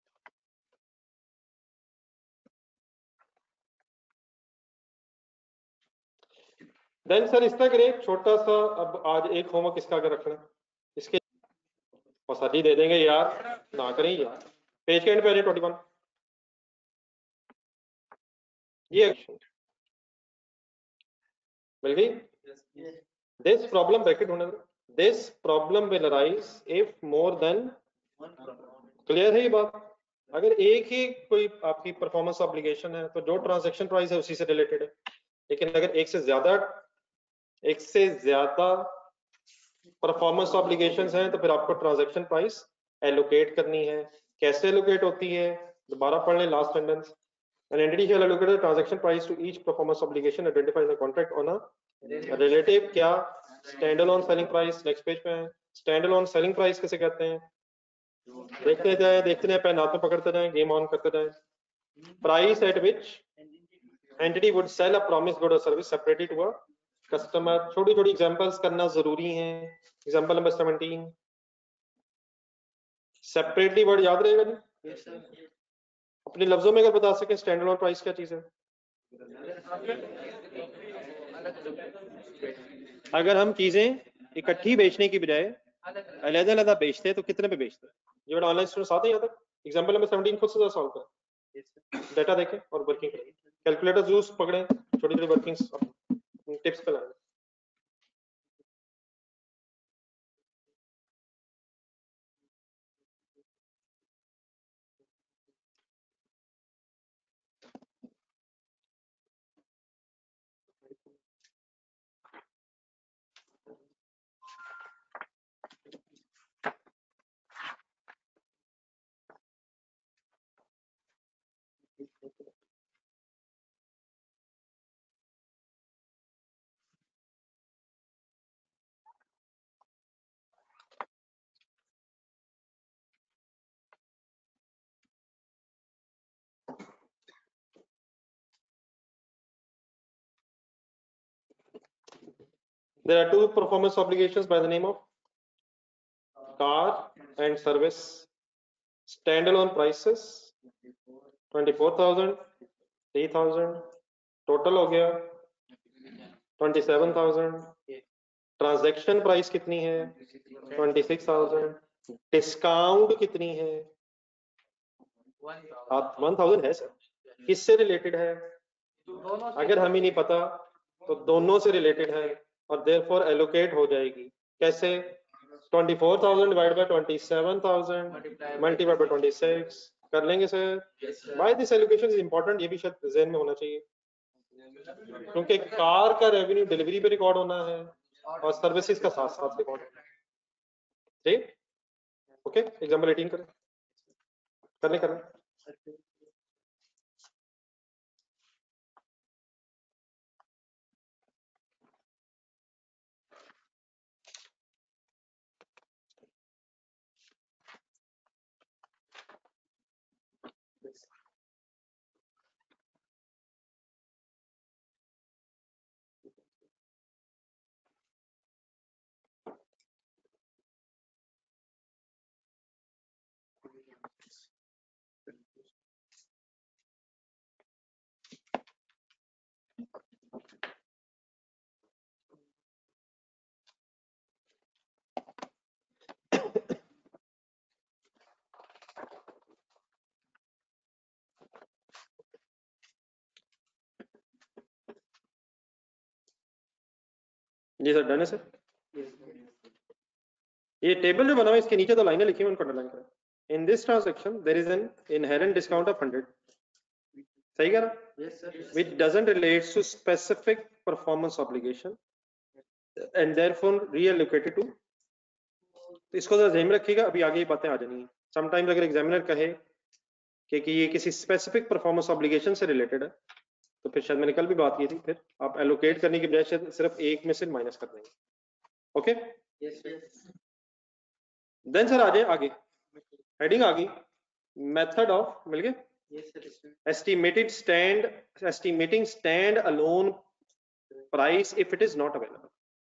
देन सर इस तरह करें, छोटा सा अब आज एक होमवर्क इसका आगे रखना, इसके और सर ही दे देंगे यार, ना करें यार। पेज के एंड पे 21 ये मिल गई। दिस प्रॉब्लम ब्रैकेट होने दो। This problem will arise if more than, clear है ये बात? अगर एक ही कोई आपकी परफॉर्मेंस ऑब्लिगेशन है तो जो ट्रांजैक्शन प्राइस है उसी से रिलेटेड है, लेकिन अगर एक से ज्यादा परफॉर्मेंस ऑब्लिगेशंस हैं तो फिर आपको ट्रांजैक्शन प्राइस एलोकेट करनी है। कैसे एलोकेट होती है? दोबारा पढ़ लें last sentence. An entity shall allocate the transaction price to each performance obligation identified in the contract on a relative क्या standalone selling price, next page पे है, स्टैंड अलोन सेलिंग प्राइस किसे कहते हैं? देखते जाए पेन हाथ में पकड़ते जाए, गेम ऑन करते जाए। Price at which entity would sell a promise good और service separately to a customer. छोटी छोटी एग्जांपल्स करना जरूरी है। एग्जांपल नंबर 17, सेपरेटली वर्ड याद रहेगा जी? अपने लफ्जों में अगर बता सके स्टैंड अलोन प्राइस क्या चीज है? अगर हम चीजें इकट्ठी बेचने की बजाय अलग-अलग बेचते हैं तो कितने पे बेचते हैं? ये बड़ा ऑनलाइन स्टूडेंट्स आते हैं यहाँ तक? एग्जांपल नंबर 17 खुद से सॉल्व करें, डेटा देखें और वर्किंग करें। कैलकुलेटर यूज पकड़ें, छोटी छोटी वर्किंग्स टिप्स पे लाएं। There are two performance obligations by the name of car and service. Standalone prices 24,000, 3,000, total हो गया 27,000. ट्रांजैक्शन प्राइस कितनी है? 26,000. डिस्काउंट कितनी है? 1,000 है सर। किससे रिलेटेड है? अगर हमें नहीं पता तो दोनों से रिलेटेड है और देयरफॉर एलोकेट हो जाएगी। कैसे? 24,000 डिवाइड बाय 27,000 मल्टीप्लाइड बाय 26 कर लेंगे sir. Why this allocation is important, ये भी शायद ज़हन में होना चाहिए, क्योंकि कार का रेवेन्यू डिलीवरी पे रिकॉर्ड होना है और सर्विसेज का साथ साथ रिकॉर्ड होना है। ठीक, ओके। एग्जांपल 18 करें, करने जी सर, डन है सर। ये टेबल जो बना हुआ है इसके नीचे तो लाइनें लिखी हुई उनको अंडरलाइन करें। In this transaction there is an inherent discount of 100, सही है ना? Which doesn't relates to specific performance obligation and therefore reallocated to. तो इसको जरा ध्यान में रखिएगा, अभी आगे ये बातें आ जानी है। समटाइम्स अगर एग्जामिनर कहे कि ये किसी स्पेसिफिक परफॉर्मेंस ऑब्लिगेशन से रिलेटेड है तो फिर शायद मैंने कल भी बात की थी, फिर आप एलोकेट करने की बजाय सिर्फ एक में से माइनस कर देंगे। ओके, देन सर आ जाए आगे, हेडिंग आ गई मेथड ऑफ, मिल गए? estimating stand alone price if it is not available।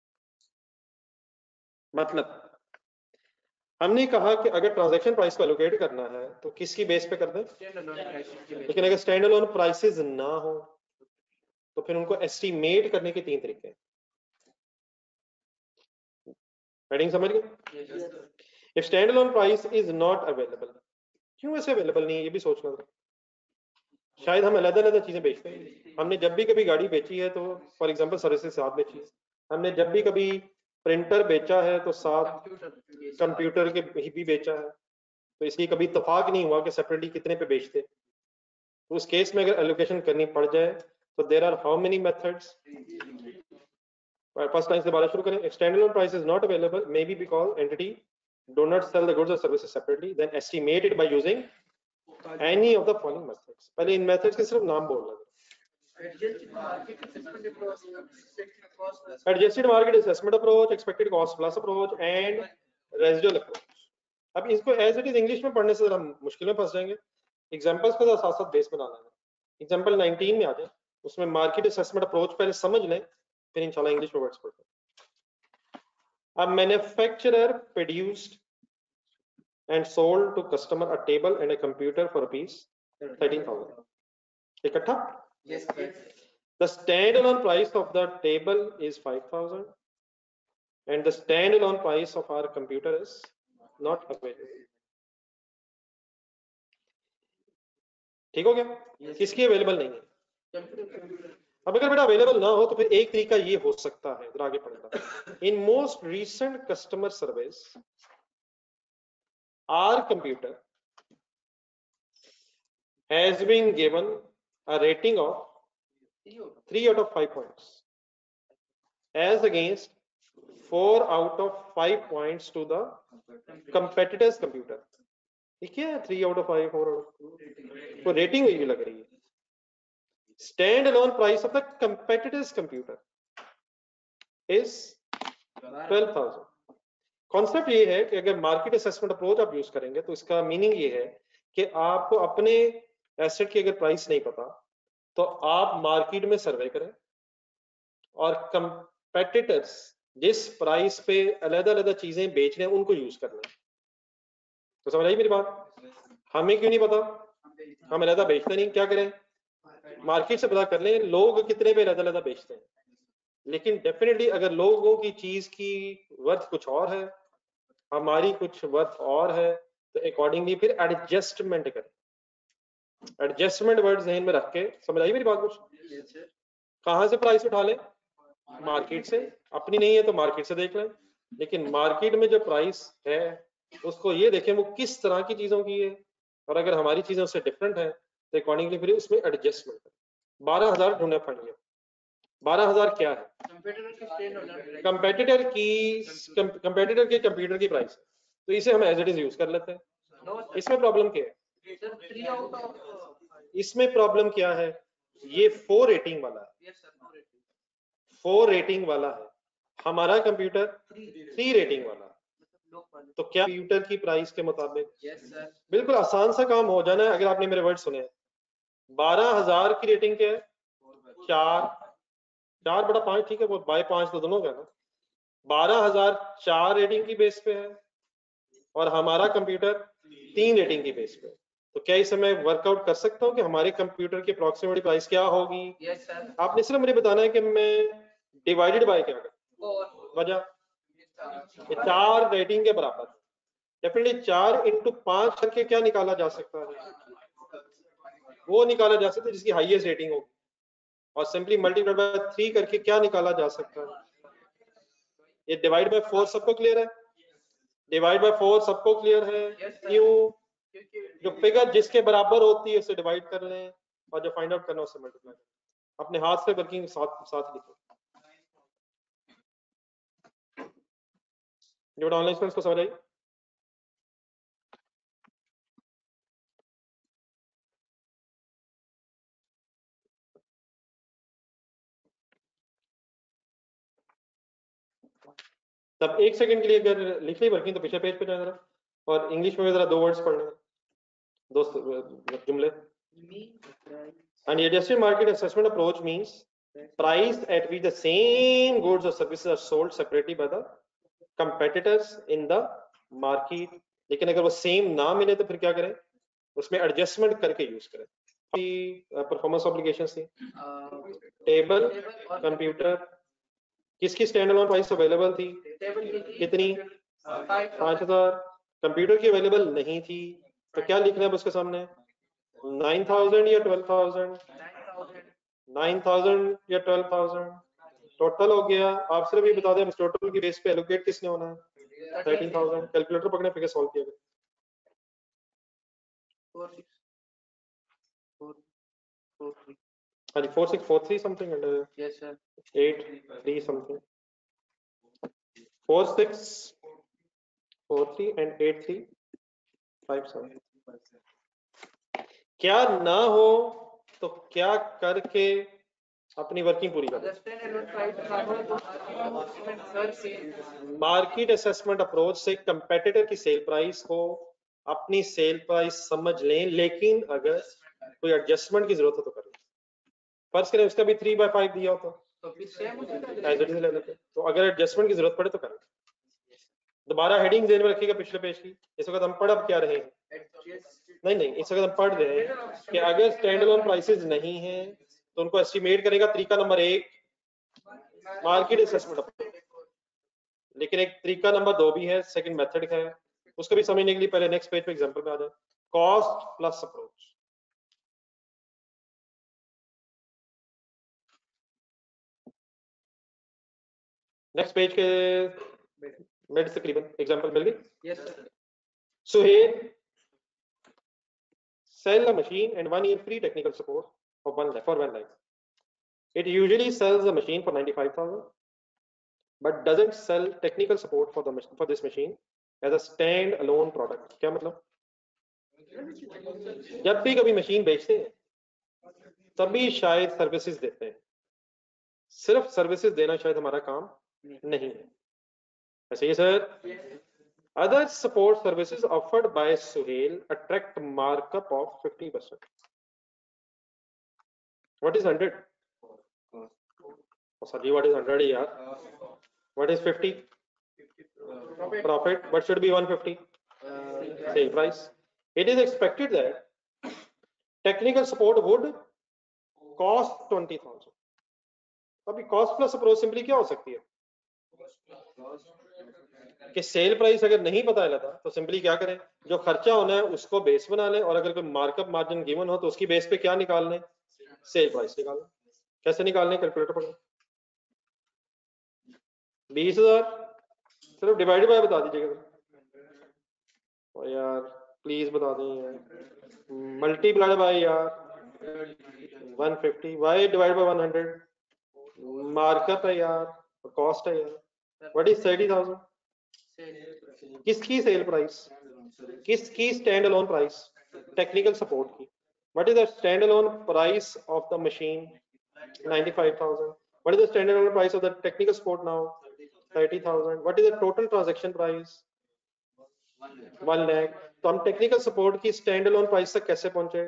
मतलब हमने कहा कि अगर ट्रांजैक्शन प्राइस को एलोकेट करना है तो किसकी बेस पे कर दें? लेकिन अगर स्टैंड अलोन प्राइसेस ना हो तो फिर उनको एस्टिमेट करने के तीन तरीके हैं। हेडिंग समझ गए? If stand alone price is not available, क्यों ऐसे अवेलेबल नहीं है ये भी सोचना था। शायद हम अलग-अलग चीजें बेचते हैं। हमने जब भी कभी गाड़ी बेची है तो फॉर एग्जांपल सर्विसेज साथ बेची है। हमने जब भी कभी प्रिंटर बेचा है तो साथ कंप्यूटर के भी बेचा है, तो इसलिए कभी इत्तेफाक नहीं हुआ कि सेपरेटली कितने पे बेचते। तो उस केस में अगर एलोकेशन करनी पड़ जाए तो there are how many methods. First line से बात शुरू करें। Stand alone price is not available may be because entity do not sell the goods और services separately, then estimate it by using any of the following methods. पहले इन मेथड्स के सिर्फ नाम बोलना है। Adjusted market assessment approach, expected cost plus approach and residual approach. अब इसको एज इट इज इंग्लिश में पढ़ने से जरा मुश्किल में फंस जाएंगे, एग्जांपल्स के साथ साथ बेस बनाना है। एग्जांपल 19 में आ जाए, उसमें मार्केट असेसमेंट अप्रोच पहले समझ लें, फिर इंशाल्लाह इंग्लिश में वर्ड्स पढ़ते हैं। A manufacturer produced and sold to customer a table and a computer for rupees 13,000. इकट्ठा? Yes, yes. The standalone price of the table is 5,000 and the standalone price of our computer is not available. ठीक हो गया? किसकी अवेलेबल नहीं है? अब अगर बेटा अवेलेबल ना हो तो फिर एक तरीका ये हो सकता है, इधर आगे पढ़ना। In most recent customer service are computer has been given a rating of 3 out of 5 points as against 4 out of 5 points to the competitor's computer. ठीक है, 3 out of 5, 4 out of, तो रेटिंग हुई भी लग रही है। Stand alone price of the competitors computer is 12,000। Concept ये है कि अगर मार्केट असेसमेंट अप्रोच आप यूज करेंगे तो इसका मीनिंग ये है कि आपको अपने एसेट की अगर प्राइस नहीं पता तो आप मार्केट में सर्वे करें और कंपेटिटर्स जिस प्राइस पे अलग-अलग चीजें बेच रहे हैं उनको यूज कर लें। तो समझ आई मेरी बात? हमें क्यों नहीं पता, हम अलग बेचते नहीं, क्या करें? मार्केट से पता कर लें लोग कितने पे अलग बेचते हैं। लेकिन डेफिनेटली अगर लोगों की चीज की वर्थ कुछ और है, हमारी कुछ वर्थ और है, तो अकॉर्डिंगली फिर एडजस्टमेंट करें। एडजस्टमेंट वर्ड ज़हन में रख के, समझ आई मेरी बात? कुछ कहां से प्राइस उठा लें? मार्केट से। अपनी नहीं है तो मार्केट से देख लें, लेकिन मार्केट में जो प्राइस है उसको ये देखें वो किस तरह की चीजों की है, और अगर हमारी चीजें उससे डिफरेंट है तो अकॉर्डिंगली फिर उसमें एडजस्टमेंट करें। 12,000 ढूंढने पड़ेंगे। 12,000 क्या है? कंपेटिटर के कंप्यूटर की प्राइस है, तो इसे हम एज इट इज यूज कर लेते हैं। इसमें प्रॉब्लम क्या है? इसमें प्रॉब्लम क्या है? ये 4 रेटिंग वाला है, 4 रेटिंग वाला है, हमारा कंप्यूटर 3 रेटिंग वाला है। तो क्या कंप्यूटर की प्राइस के मुताबिक बिल्कुल आसान सा काम हो जाना है अगर आपने मेरे वर्ड सुने। 12,000 की रेटिंग क्या है? 4 बटा 5, ठीक है, वो बाय 5 तो दोनों का ना। 12,000 4 रेटिंग की बेस पे है और हमारा कंप्यूटर 3 रेटिंग की बेस पे। तो क्या इसे मैं वर्कआउट कर सकता हूँ कि हमारे कंप्यूटर की अप्रोक्सीमेट प्राइस क्या होगी? Yes, sir. आपने सिर्फ मुझे बताना है कि मैं डिवाइडेड बाय क्या करूं। वजह 4 रेटिंग के बराबर, डेफिनेटली 4 इंटू 5 करके क्या निकाला जा सकता है? वो निकाला जा सकता है जिसकी हाईएस्ट रेटिंग होगी, और सिंपली मल्टीप्लाइड बाय 3 करके क्या निकाला जा सकता है? ये डिवाइड बाय 4 सबको क्लियर है? डिवाइड बाय 4 सबको क्लियर है? क्यों? जो फिगर जिसके बराबर होती है उसे डिवाइड कर लें और जो फाइंड आउट करना है उसे मल्टीप्लाई करें। अपने हाथ से वर्किंग साथ साथ लिखो। जो ऑनलाइन स्टूडेंट्स को समझ आई? तब एक सेकंड के लिए अगर लिख ली वर्किंग तो पीछे पेज पे जाए जरा, और इंग्लिश में जरा 2 वर्ड्स पढ़ने, 2 जुमले। An adjusted market assessment approach means price at which the same goods or services are sold separately by the competitors in the market। लेकिन अगर वो सेम ना मिले तो फिर क्या करें? उसमें एडजस्टमेंट करके यूज करें। परफॉर्मेंस ऑब्लिगेशंस थी, टेबल, कंप्यूटर, किसकी स्टैंड अलोन प्राइस अवेलेबल थी? कितनी? 5,000। कंप्यूटर की अवेलेबल नहीं थी, तो क्या लिखना है उसके सामने? 9,000 या 12,000? 9,000 या 12,000? टोटल हो गया। आप सिर्फ ये बता दें टोटल की बेस पे एलोकेट किसने होना है? 13,000। कैलकुलेटर पकड़े, फिगर सॉल्व किया। 4643 something and Yes, sir. 83 something. 4643 and 8357। क्या ना हो तो क्या करके अपनी वर्किंग पूरी कर। मार्केट असेसमेंट अप्रोच से कंपेटिटर की सेल प्राइस को अपनी सेल प्राइस समझ लें, लेकिन अगर कोई एडजस्टमेंट की जरूरत हो तो करें। फर्ज करें उसका भी 3/5 दिया होता तो ले लेते, तो अगर एडजस्टमेंट की जरूरत पड़े तो करें। दोबारा हेडिंग ध्यान में रखिएगा पिछले पेज की। इस वक्त हम पढ़ अब क्या रहे हैं, नहीं इस वक्त हम पढ़ रहे हैं कि अगर स्टैंड अलोन प्राइसेस नहीं है तो उनको एस्टिमेट करेगा तरीका नंबर 1 मार्केट असेसमेंट अप्रोच, लेकिन एक तरीका नंबर 2 भी है, सेकंड मेथड है, उसको भी समझने के लिए पहले नेक्स्ट पेज पे एग्जांपल में आ जाए। Cost plus approach. Next page के मिड से तकरीबन एग्जांपल मिल गई। Yes sir. सुहेल sell a machine and 1 year free technical support of 1 lakh for 1 lakh. It usually sells the machine for 95,000 but doesn't sell technical support for this machine as a stand alone product. क्या मतलब, जब भी कभी मशीन बेचते हैं तभी शायद सर्विसेज देते हैं, सिर्फ सर्विसेज देना शायद हमारा काम नहीं है। ऐसे ही sir, other support services offered by Suhail attract markup of 50%. What is 100? Oh, sorry, what is 100 yaar? What is 50? Profit. What should be 150? Sale price. It is expected that technical support would cost 20,000. अभी cost plus approach simply क्या हो सकती है कि सेल प्राइस अगर नहीं पता चला तो सिंपली क्या करें, जो खर्चा होना है उसको बेस बना लें और अगर कोई मार्कअप मार्जिन गिवन हो तो उसकी बेस पे क्या निकाल लें, सेल प्राइस निकाल लें। कैसे निकालने, कैलकुलेटर पढ़ो। 20,000 सिर्फ डिवाइड बाय बता दीजिएगा और यार प्लीज बता दें, मल्टीप्लाइड बाय यार 150, वाई डिवाइड बाय 100, मार्कअप है यार, कॉस्ट है यार, व्हाट इज 30,000, किसकी सेल प्राइस, किसकी stand alone price, technical support की। What is the stand alone price of the machine 95,000, what is the stand alone price of the technical support now 30,000, what is the total transaction price 1 lakh. तो हम टेक्निकल सपोर्ट की स्टैंड अलोन प्राइस तक कैसे पहुंचे,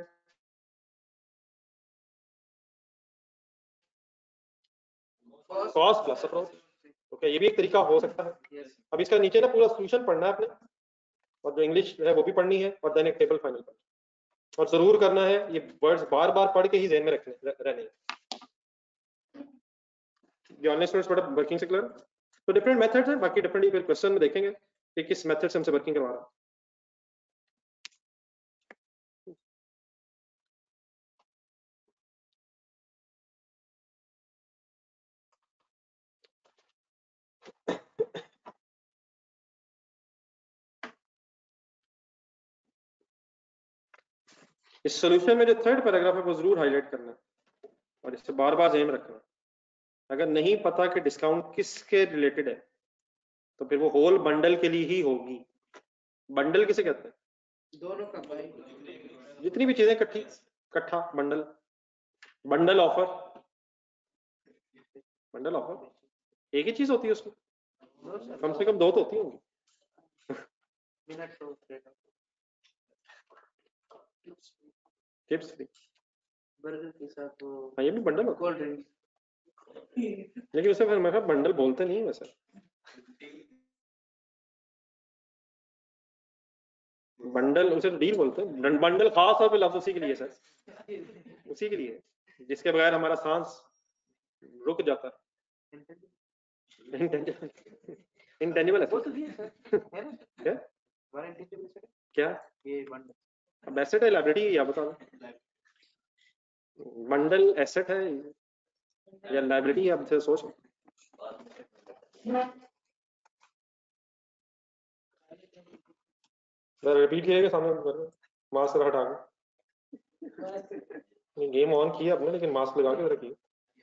कॉस्ट प्लस अप्रोच। ओके, ये भी एक तरीका हो सकता है। अब इसका नीचे ना पूरा सॉल्यूशन पढ़ना है आपने, और जो इंग्लिश है वो भी पढ़नी है, और देन एक टेबल फाइनल करना, और जरूर करना है ये वर्ड्स बार बार पढ़ के ही ध्यान में रहने हैं। जो ऑनलाइन स्टूडेंट्स बड़ा वर्किंग से क्लियर, तो डिफरेंट मेथड्स हैं, बाकी डिफरेंट फिर क्वेश्चन में देखेंगे कि किस मेथड से हमसे वर्किंग करवा रहा है। इस सॉल्यूशन में जो थर्ड पैराग्राफ है वो जरूर हाईलाइट करना है और इससे बार बार ध्यान रखना है। अगर नहीं पता कि डिस्काउंट किसके रिलेटेड है तो फिर वो होल बंडल के लिए ही होगी। बंडल किसे कहते हैं, दोनों का, जितनी भी चीजें इकट्ठी, इकट्ठा bundle, bundle offer, bundle offer एक ही चीज होती है उसमें, कम से कम 2 तो होती होंगी। चिप्स बर्गर के साथ वो, हाँ ये भी बंडल होता है, कोल्ड ड्रिंक, लेकिन उसे फिर मैं बंडल बोलते नहीं है वैसे, बंडल उसे डील बोलते हैं। बंडल खास तौर पे लफ्ज उसी के लिए सर, उसी के लिए जिसके बगैर हमारा सांस रुक जाता है। इंटेंजिबल है क्या, क्या ये बंडल एसेट है लायबिलिटी, या बता दो बंडल एसेट है या लायबिलिटी, आप से सोच। रिपीट किएगा सामने मास्क हटा के, गेम ऑन किया आपने लेकिन मास्क लगा के रखिए,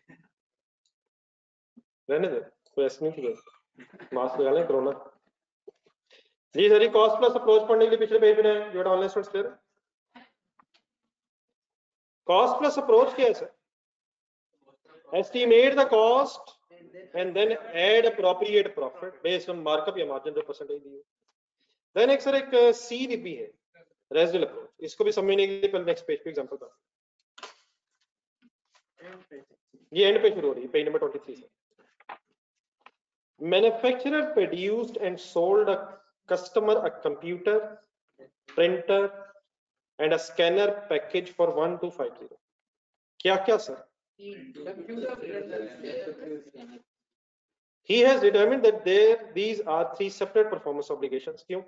रहने दे, कोई ऐसा नहीं किया, मास्क लगा लें कोरोना। जी सर, कॉस्ट प्लस अप्रोच पढ़ने के लिए पिछले पेज में जो online students clear, cost plus approach क्या है sir, estimate the cost and then add appropriate profit based on markup या margin जो percentage दी है. Then एक सर एक CVP है residual approach, इसको भी समझने के लिए पहले next page पे एग्जांपल था. ये एंड पे शुरू हो रही है पेज नंबर 23 से. Manufacturer produced and sold a customer a computer, printer and a scanner package for 1250. क्या क्या सर? He has determined that these are three separate performance obligations. क्यों?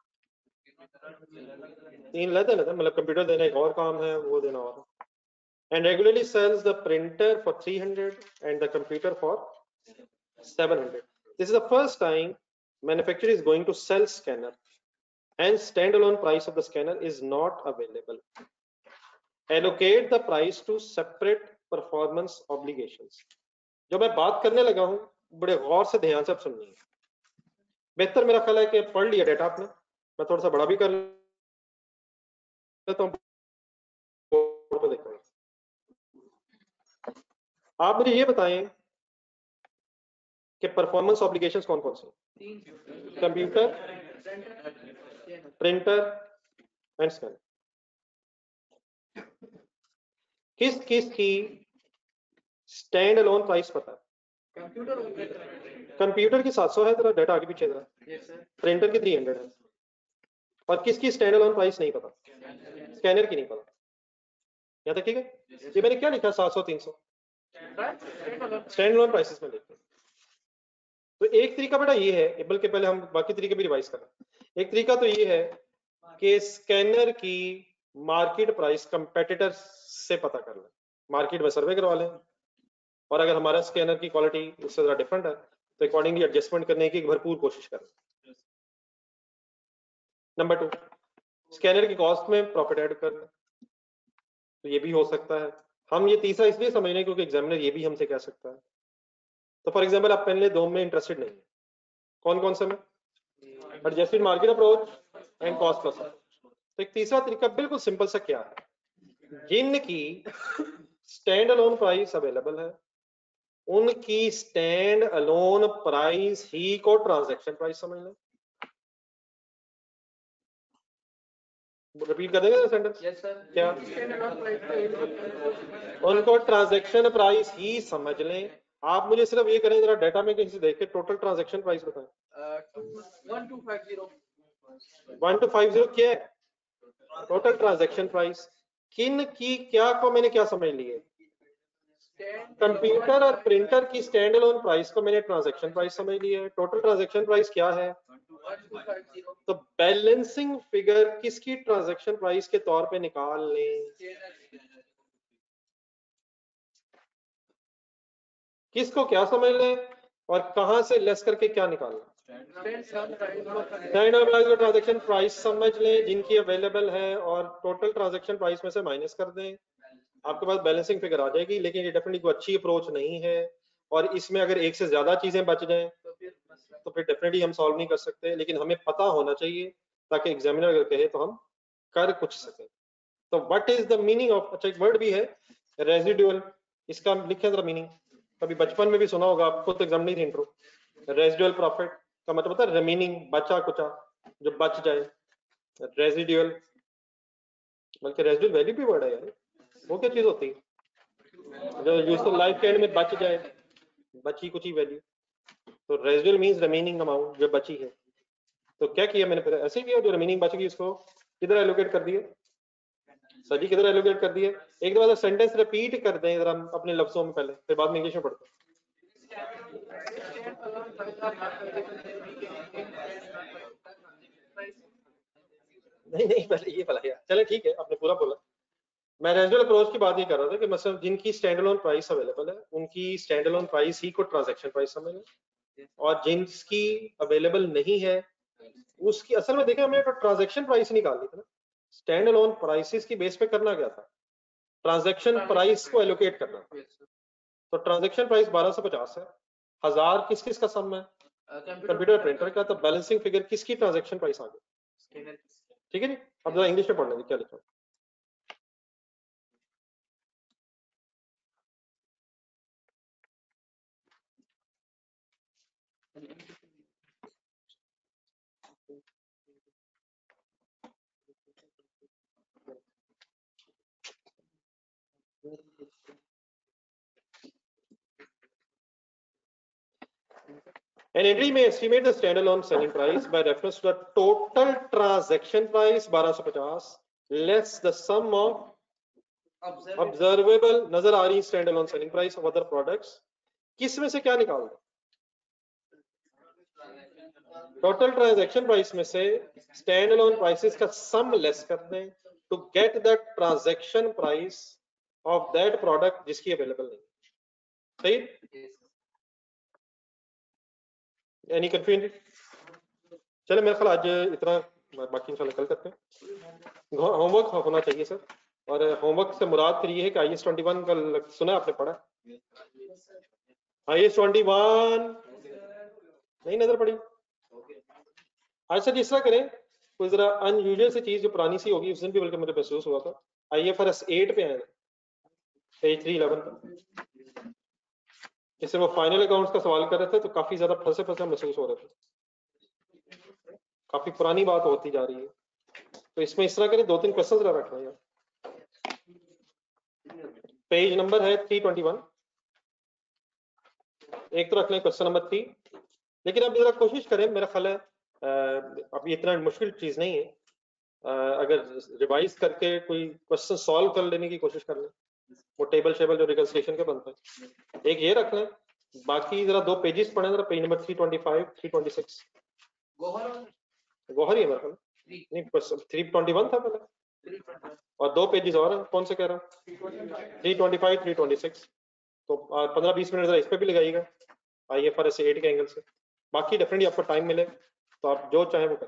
तीन लेते मतलब कंप्यूटर देना एक और काम है, वो देना और. And regularly sells the printer for 300 and the computer for 700. This is the first time manufacturer is going to sell scanner and standalone price of the scanner is not available. Allocate the price to separate performance obligations. जो मैं बात करने लगा हूं बड़े गौर से ध्यान से आप सुनिए. बेहतर मेरा ख्याल है कि पढ़ लिया डेटा आपने, मैं थोड़ा सा बड़ा भी कर लेता हूं. आप मुझे ये बताएं कि परफॉर्मेंस ऑब्लिगेशंस कौन कौन से? Computer, printer and scanner. किस किस की स्टैंड अलोन प्राइस पता है? कंप्यूटर की 700 है, तेरा डाटा आगे पीछे था. प्रिंटर की 300 है. और किसकी स्टैंड अलोन प्राइस नहीं पता? स्कैनर की नहीं पता. यहाँ तक ठीक है? ये मैंने क्या लिखा? 700 300 स्टैंड अलोन प्राइसेस में लिखते हैं. तो एक तरीका बेटा ये है, बल्कि पहले हम बाकी तरीके भी रिवाइज करें. एक तरीका तो ये है कि स्कैनर की मार्केट प्राइस कंपेटिटर से पता कर लें, मार्केट में सर्वे करवा लें, और अगर हमारा स्कैनर की क्वालिटी उससे जरा डिफरेंट है तो अकॉर्डिंगली एडजस्टमेंट करने की भरपूर कोशिश करें. नंबर 2, स्कैनर की कॉस्ट में प्रॉफिट ऐड कर लें, तो ये भी हो सकता है. हम ये तीसरा इसलिए समझ रहे हैं क्योंकि एग्जामिनर ये भी हमसे कह सकता है. तो फॉर एग्जाम्पल आप पहले दो में इंटरेस्टेड नहीं है, कौन कौन से में? Adjusted market approach and cost plus. तो एक तीसरा तरीका बिल्कुल सिंपल सा क्या है, जिनकी स्टैंड अलोन प्राइस अवेलेबल है उनकी स्टैंड अलोन प्राइस ही को ट्रांजैक्शन प्राइस समझ लें. रिपीट कर देंगे सेंटेंस? Yes sir. क्या? उनको ट्रांजैक्शन प्राइस ही समझ लें. आप मुझे सिर्फ ये करें, जरा डाटा में कहीं से देख के टोटल ट्रांजैक्शन प्राइस बताएं. 1250 क्या है टोटल ट्रांजैक्शन प्राइस? किन की क्या को मैंने क्या समझ लिया? कंप्यूटर और प्रिंटर की स्टैंड अलोन प्राइस को मैंने ट्रांजैक्शन प्राइस समझ लिया है. टोटल ट्रांजैक्शन प्राइस क्या है? तो बैलेंसिंग फिगर किसकी ट्रांजैक्शन प्राइस के तौर पे निकाल लें? किसको क्या समझ लें और कहां से लेस करके क्या निकालना? ट्रांजैक्शन प्राइस समझ लें जिनकी अवेलेबल है और टोटल ट्रांजैक्शन प्राइस में से माइनस कर दें, आपके पास बैलेंसिंग फिगर आ जाएगी. लेकिन ये डेफिनेटली कोई अच्छी अप्रोच नहीं है, और इसमें अगर एक से ज्यादा चीजें बच जाएं तो फिर डेफिनेटली हम सॉल्व नहीं कर सकते. लेकिन हमें पता होना चाहिए ताकि एग्जामिनर अगर कहे तो हम कर कुछ सकें. तो what is the meaning of, अच्छा एक वर्ड भी है रेजिडुअल, इसका लिखें जरा मीनिंग. कभी बचपन में भी सुना होगा, आपको तो एग्जाम नहीं थी इंट्रो. रेजिडुअल प्रॉफिट का मतलब होता है रिमेनिंग, बचा कुचा जो बच जाए. रेजिडुअल बल्कि रेजिडुअल वैल्यू भी वर्ड है यार, वो क्या चीज होती है जो यूजफुल लाइफ के एंड में बच जाए, बची कुछ वैल्यू. तो रेजिडुअल मींस रिमेनिंग अमाउंट जो बची है. तो क्या किया मैंने फिर ऐसे ही किया, जो रिमेनिंग बच गई उसको किधर एलोकेट कर दिए? सभी किधर एलोकेट कर दिए? एक दफा सेंटेंस रिपीट कर दें जरा अपने लफ्जों में पहले, फिर बाद में इंग्लिश में पढ़ते हैं. नहीं पहले ये बोला यार. चले ठीक है, आपने पूरा बोला. मैं रेजिडुअल अप्रोच की बात ये कर रहा था कि मतलब जिनकी स्टैंड अलोन प्राइस अवेलेबल है उनकी स्टैंड अलोन प्राइस ही को ट्रांजैक्शन प्राइस समझ लें, और जिनकी अवेलेबल नहीं है उसकी असल में देखें हमने तो ट्रांजैक्शन प्राइस निकाल ली थी ना. स्टैंड अलोन प्राइसेस की बेस पे करना क्या था? ट्रांजैक्शन प्राइस को एलोकेट करना था. तो ट्रांजैक्शन प्राइस 1250 है. 1000 किस किस का सम है? कंप्यूटर प्रिंटर का. तो बैलेंसिंग फिगर किसकी ट्रांजैक्शन प्राइस आ गई? ठीक है जी. अब जरा इंग्लिश में पढ़ लेंगे क्या लिखा. An entry may estimate the standalone selling price by reference to the total transaction price 1250 less the sum of observable नजर आ रही standalone selling price of other products. किस में से क्या निकाल दें? टोटल ट्रांजैक्शन प्राइस में से स्टैंडअलोन प्राइसेस का सम लेस कर दें to get the transaction price of that product जिसकी अवेलेबल नहीं. सही? Any confusion? चलो मेरे ख्याल आज इतना, बाकी इंशाल्लाह कल करते हैं. होमवर्क होना चाहिए सर, और होमवर्क से मुराद फिर ये है कि IAS 21 का सुना आपने पढ़ा? IAS 21 नहीं नजर पड़ी? आज सर इस तरह करें, कोई जरा अनयूजुअल सी चीज जो पुरानी सी होगी, उस दिन भी बल्कि मुझे महसूस हुआ था. IFRS 8 पे आए, पेज 311 पर. इससे वो फाइनल अकाउंट्स का सवाल कर रहे थे तो काफी ज्यादा फंसे फंसे महसूस हो रहे थे. काफी पुरानी बात होती जा रही है, तो इसमें इस तरह करें, 2-3 क्वेश्चन जरा रखना यार. पेज नंबर है 321, एक तो रख लें क्वेश्चन नंबर 3. लेकिन अब जरा कोशिश करें, मेरा ख्याल है अब ये इतना मुश्किल चीज नहीं है. अगर रिवाइज करके कोई क्वेश्चन सॉल्व कर लेने की कोशिश कर लें, वो टेबल जो रिकंसिलिएशन के बनता है, एक ये रख लें. बाकी जरा 2 पेजेस पढ़ें जरा, पेज नंबर 325 326. गोहर ही है मेरे ख्याल नहीं, 321 था पहले, और 2 पेजेस और हैं. कौन से कह रहा हूँ? 325 326. तो 15-20 मिनट जरा इस पे भी लगाइएगा IFRS 8 के एंगल से. बाकी डेफिनेटली आपको टाइम मिले तो आप जो चाहें वो करें.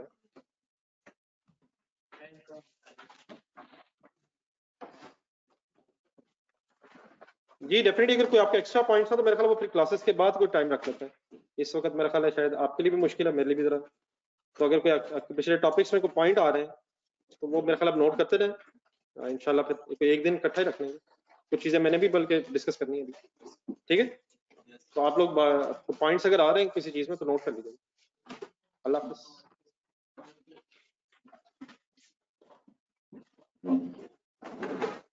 जी डेफिनेटली, अगर कोई आपका एक्स्ट्रा पॉइंट्स था तो मेरे ख्याल वो फिर क्लासेस के बाद कोई टाइम रख लेते हैं. इस वक्त मेरा ख्याल है शायद आपके लिए भी मुश्किल है, मेरे लिए भी जरा. तो अगर कोई पिछले टॉपिक्स में कोई पॉइंट आ रहे हैं तो वो मेरे ख्याल आप नोट करते रहें. इंशाल्लाह फिर एक दिन इकट्ठा ही रख लेंगे. कुछ चीजें मैंने भी बल्कि डिस्कस करनी है अभी. ठीक है, तो आप लोग पॉइंट्स अगर आ रहे हैं किसी चीज में तो नोट कर लीजिए. अल्लाह हाफिज.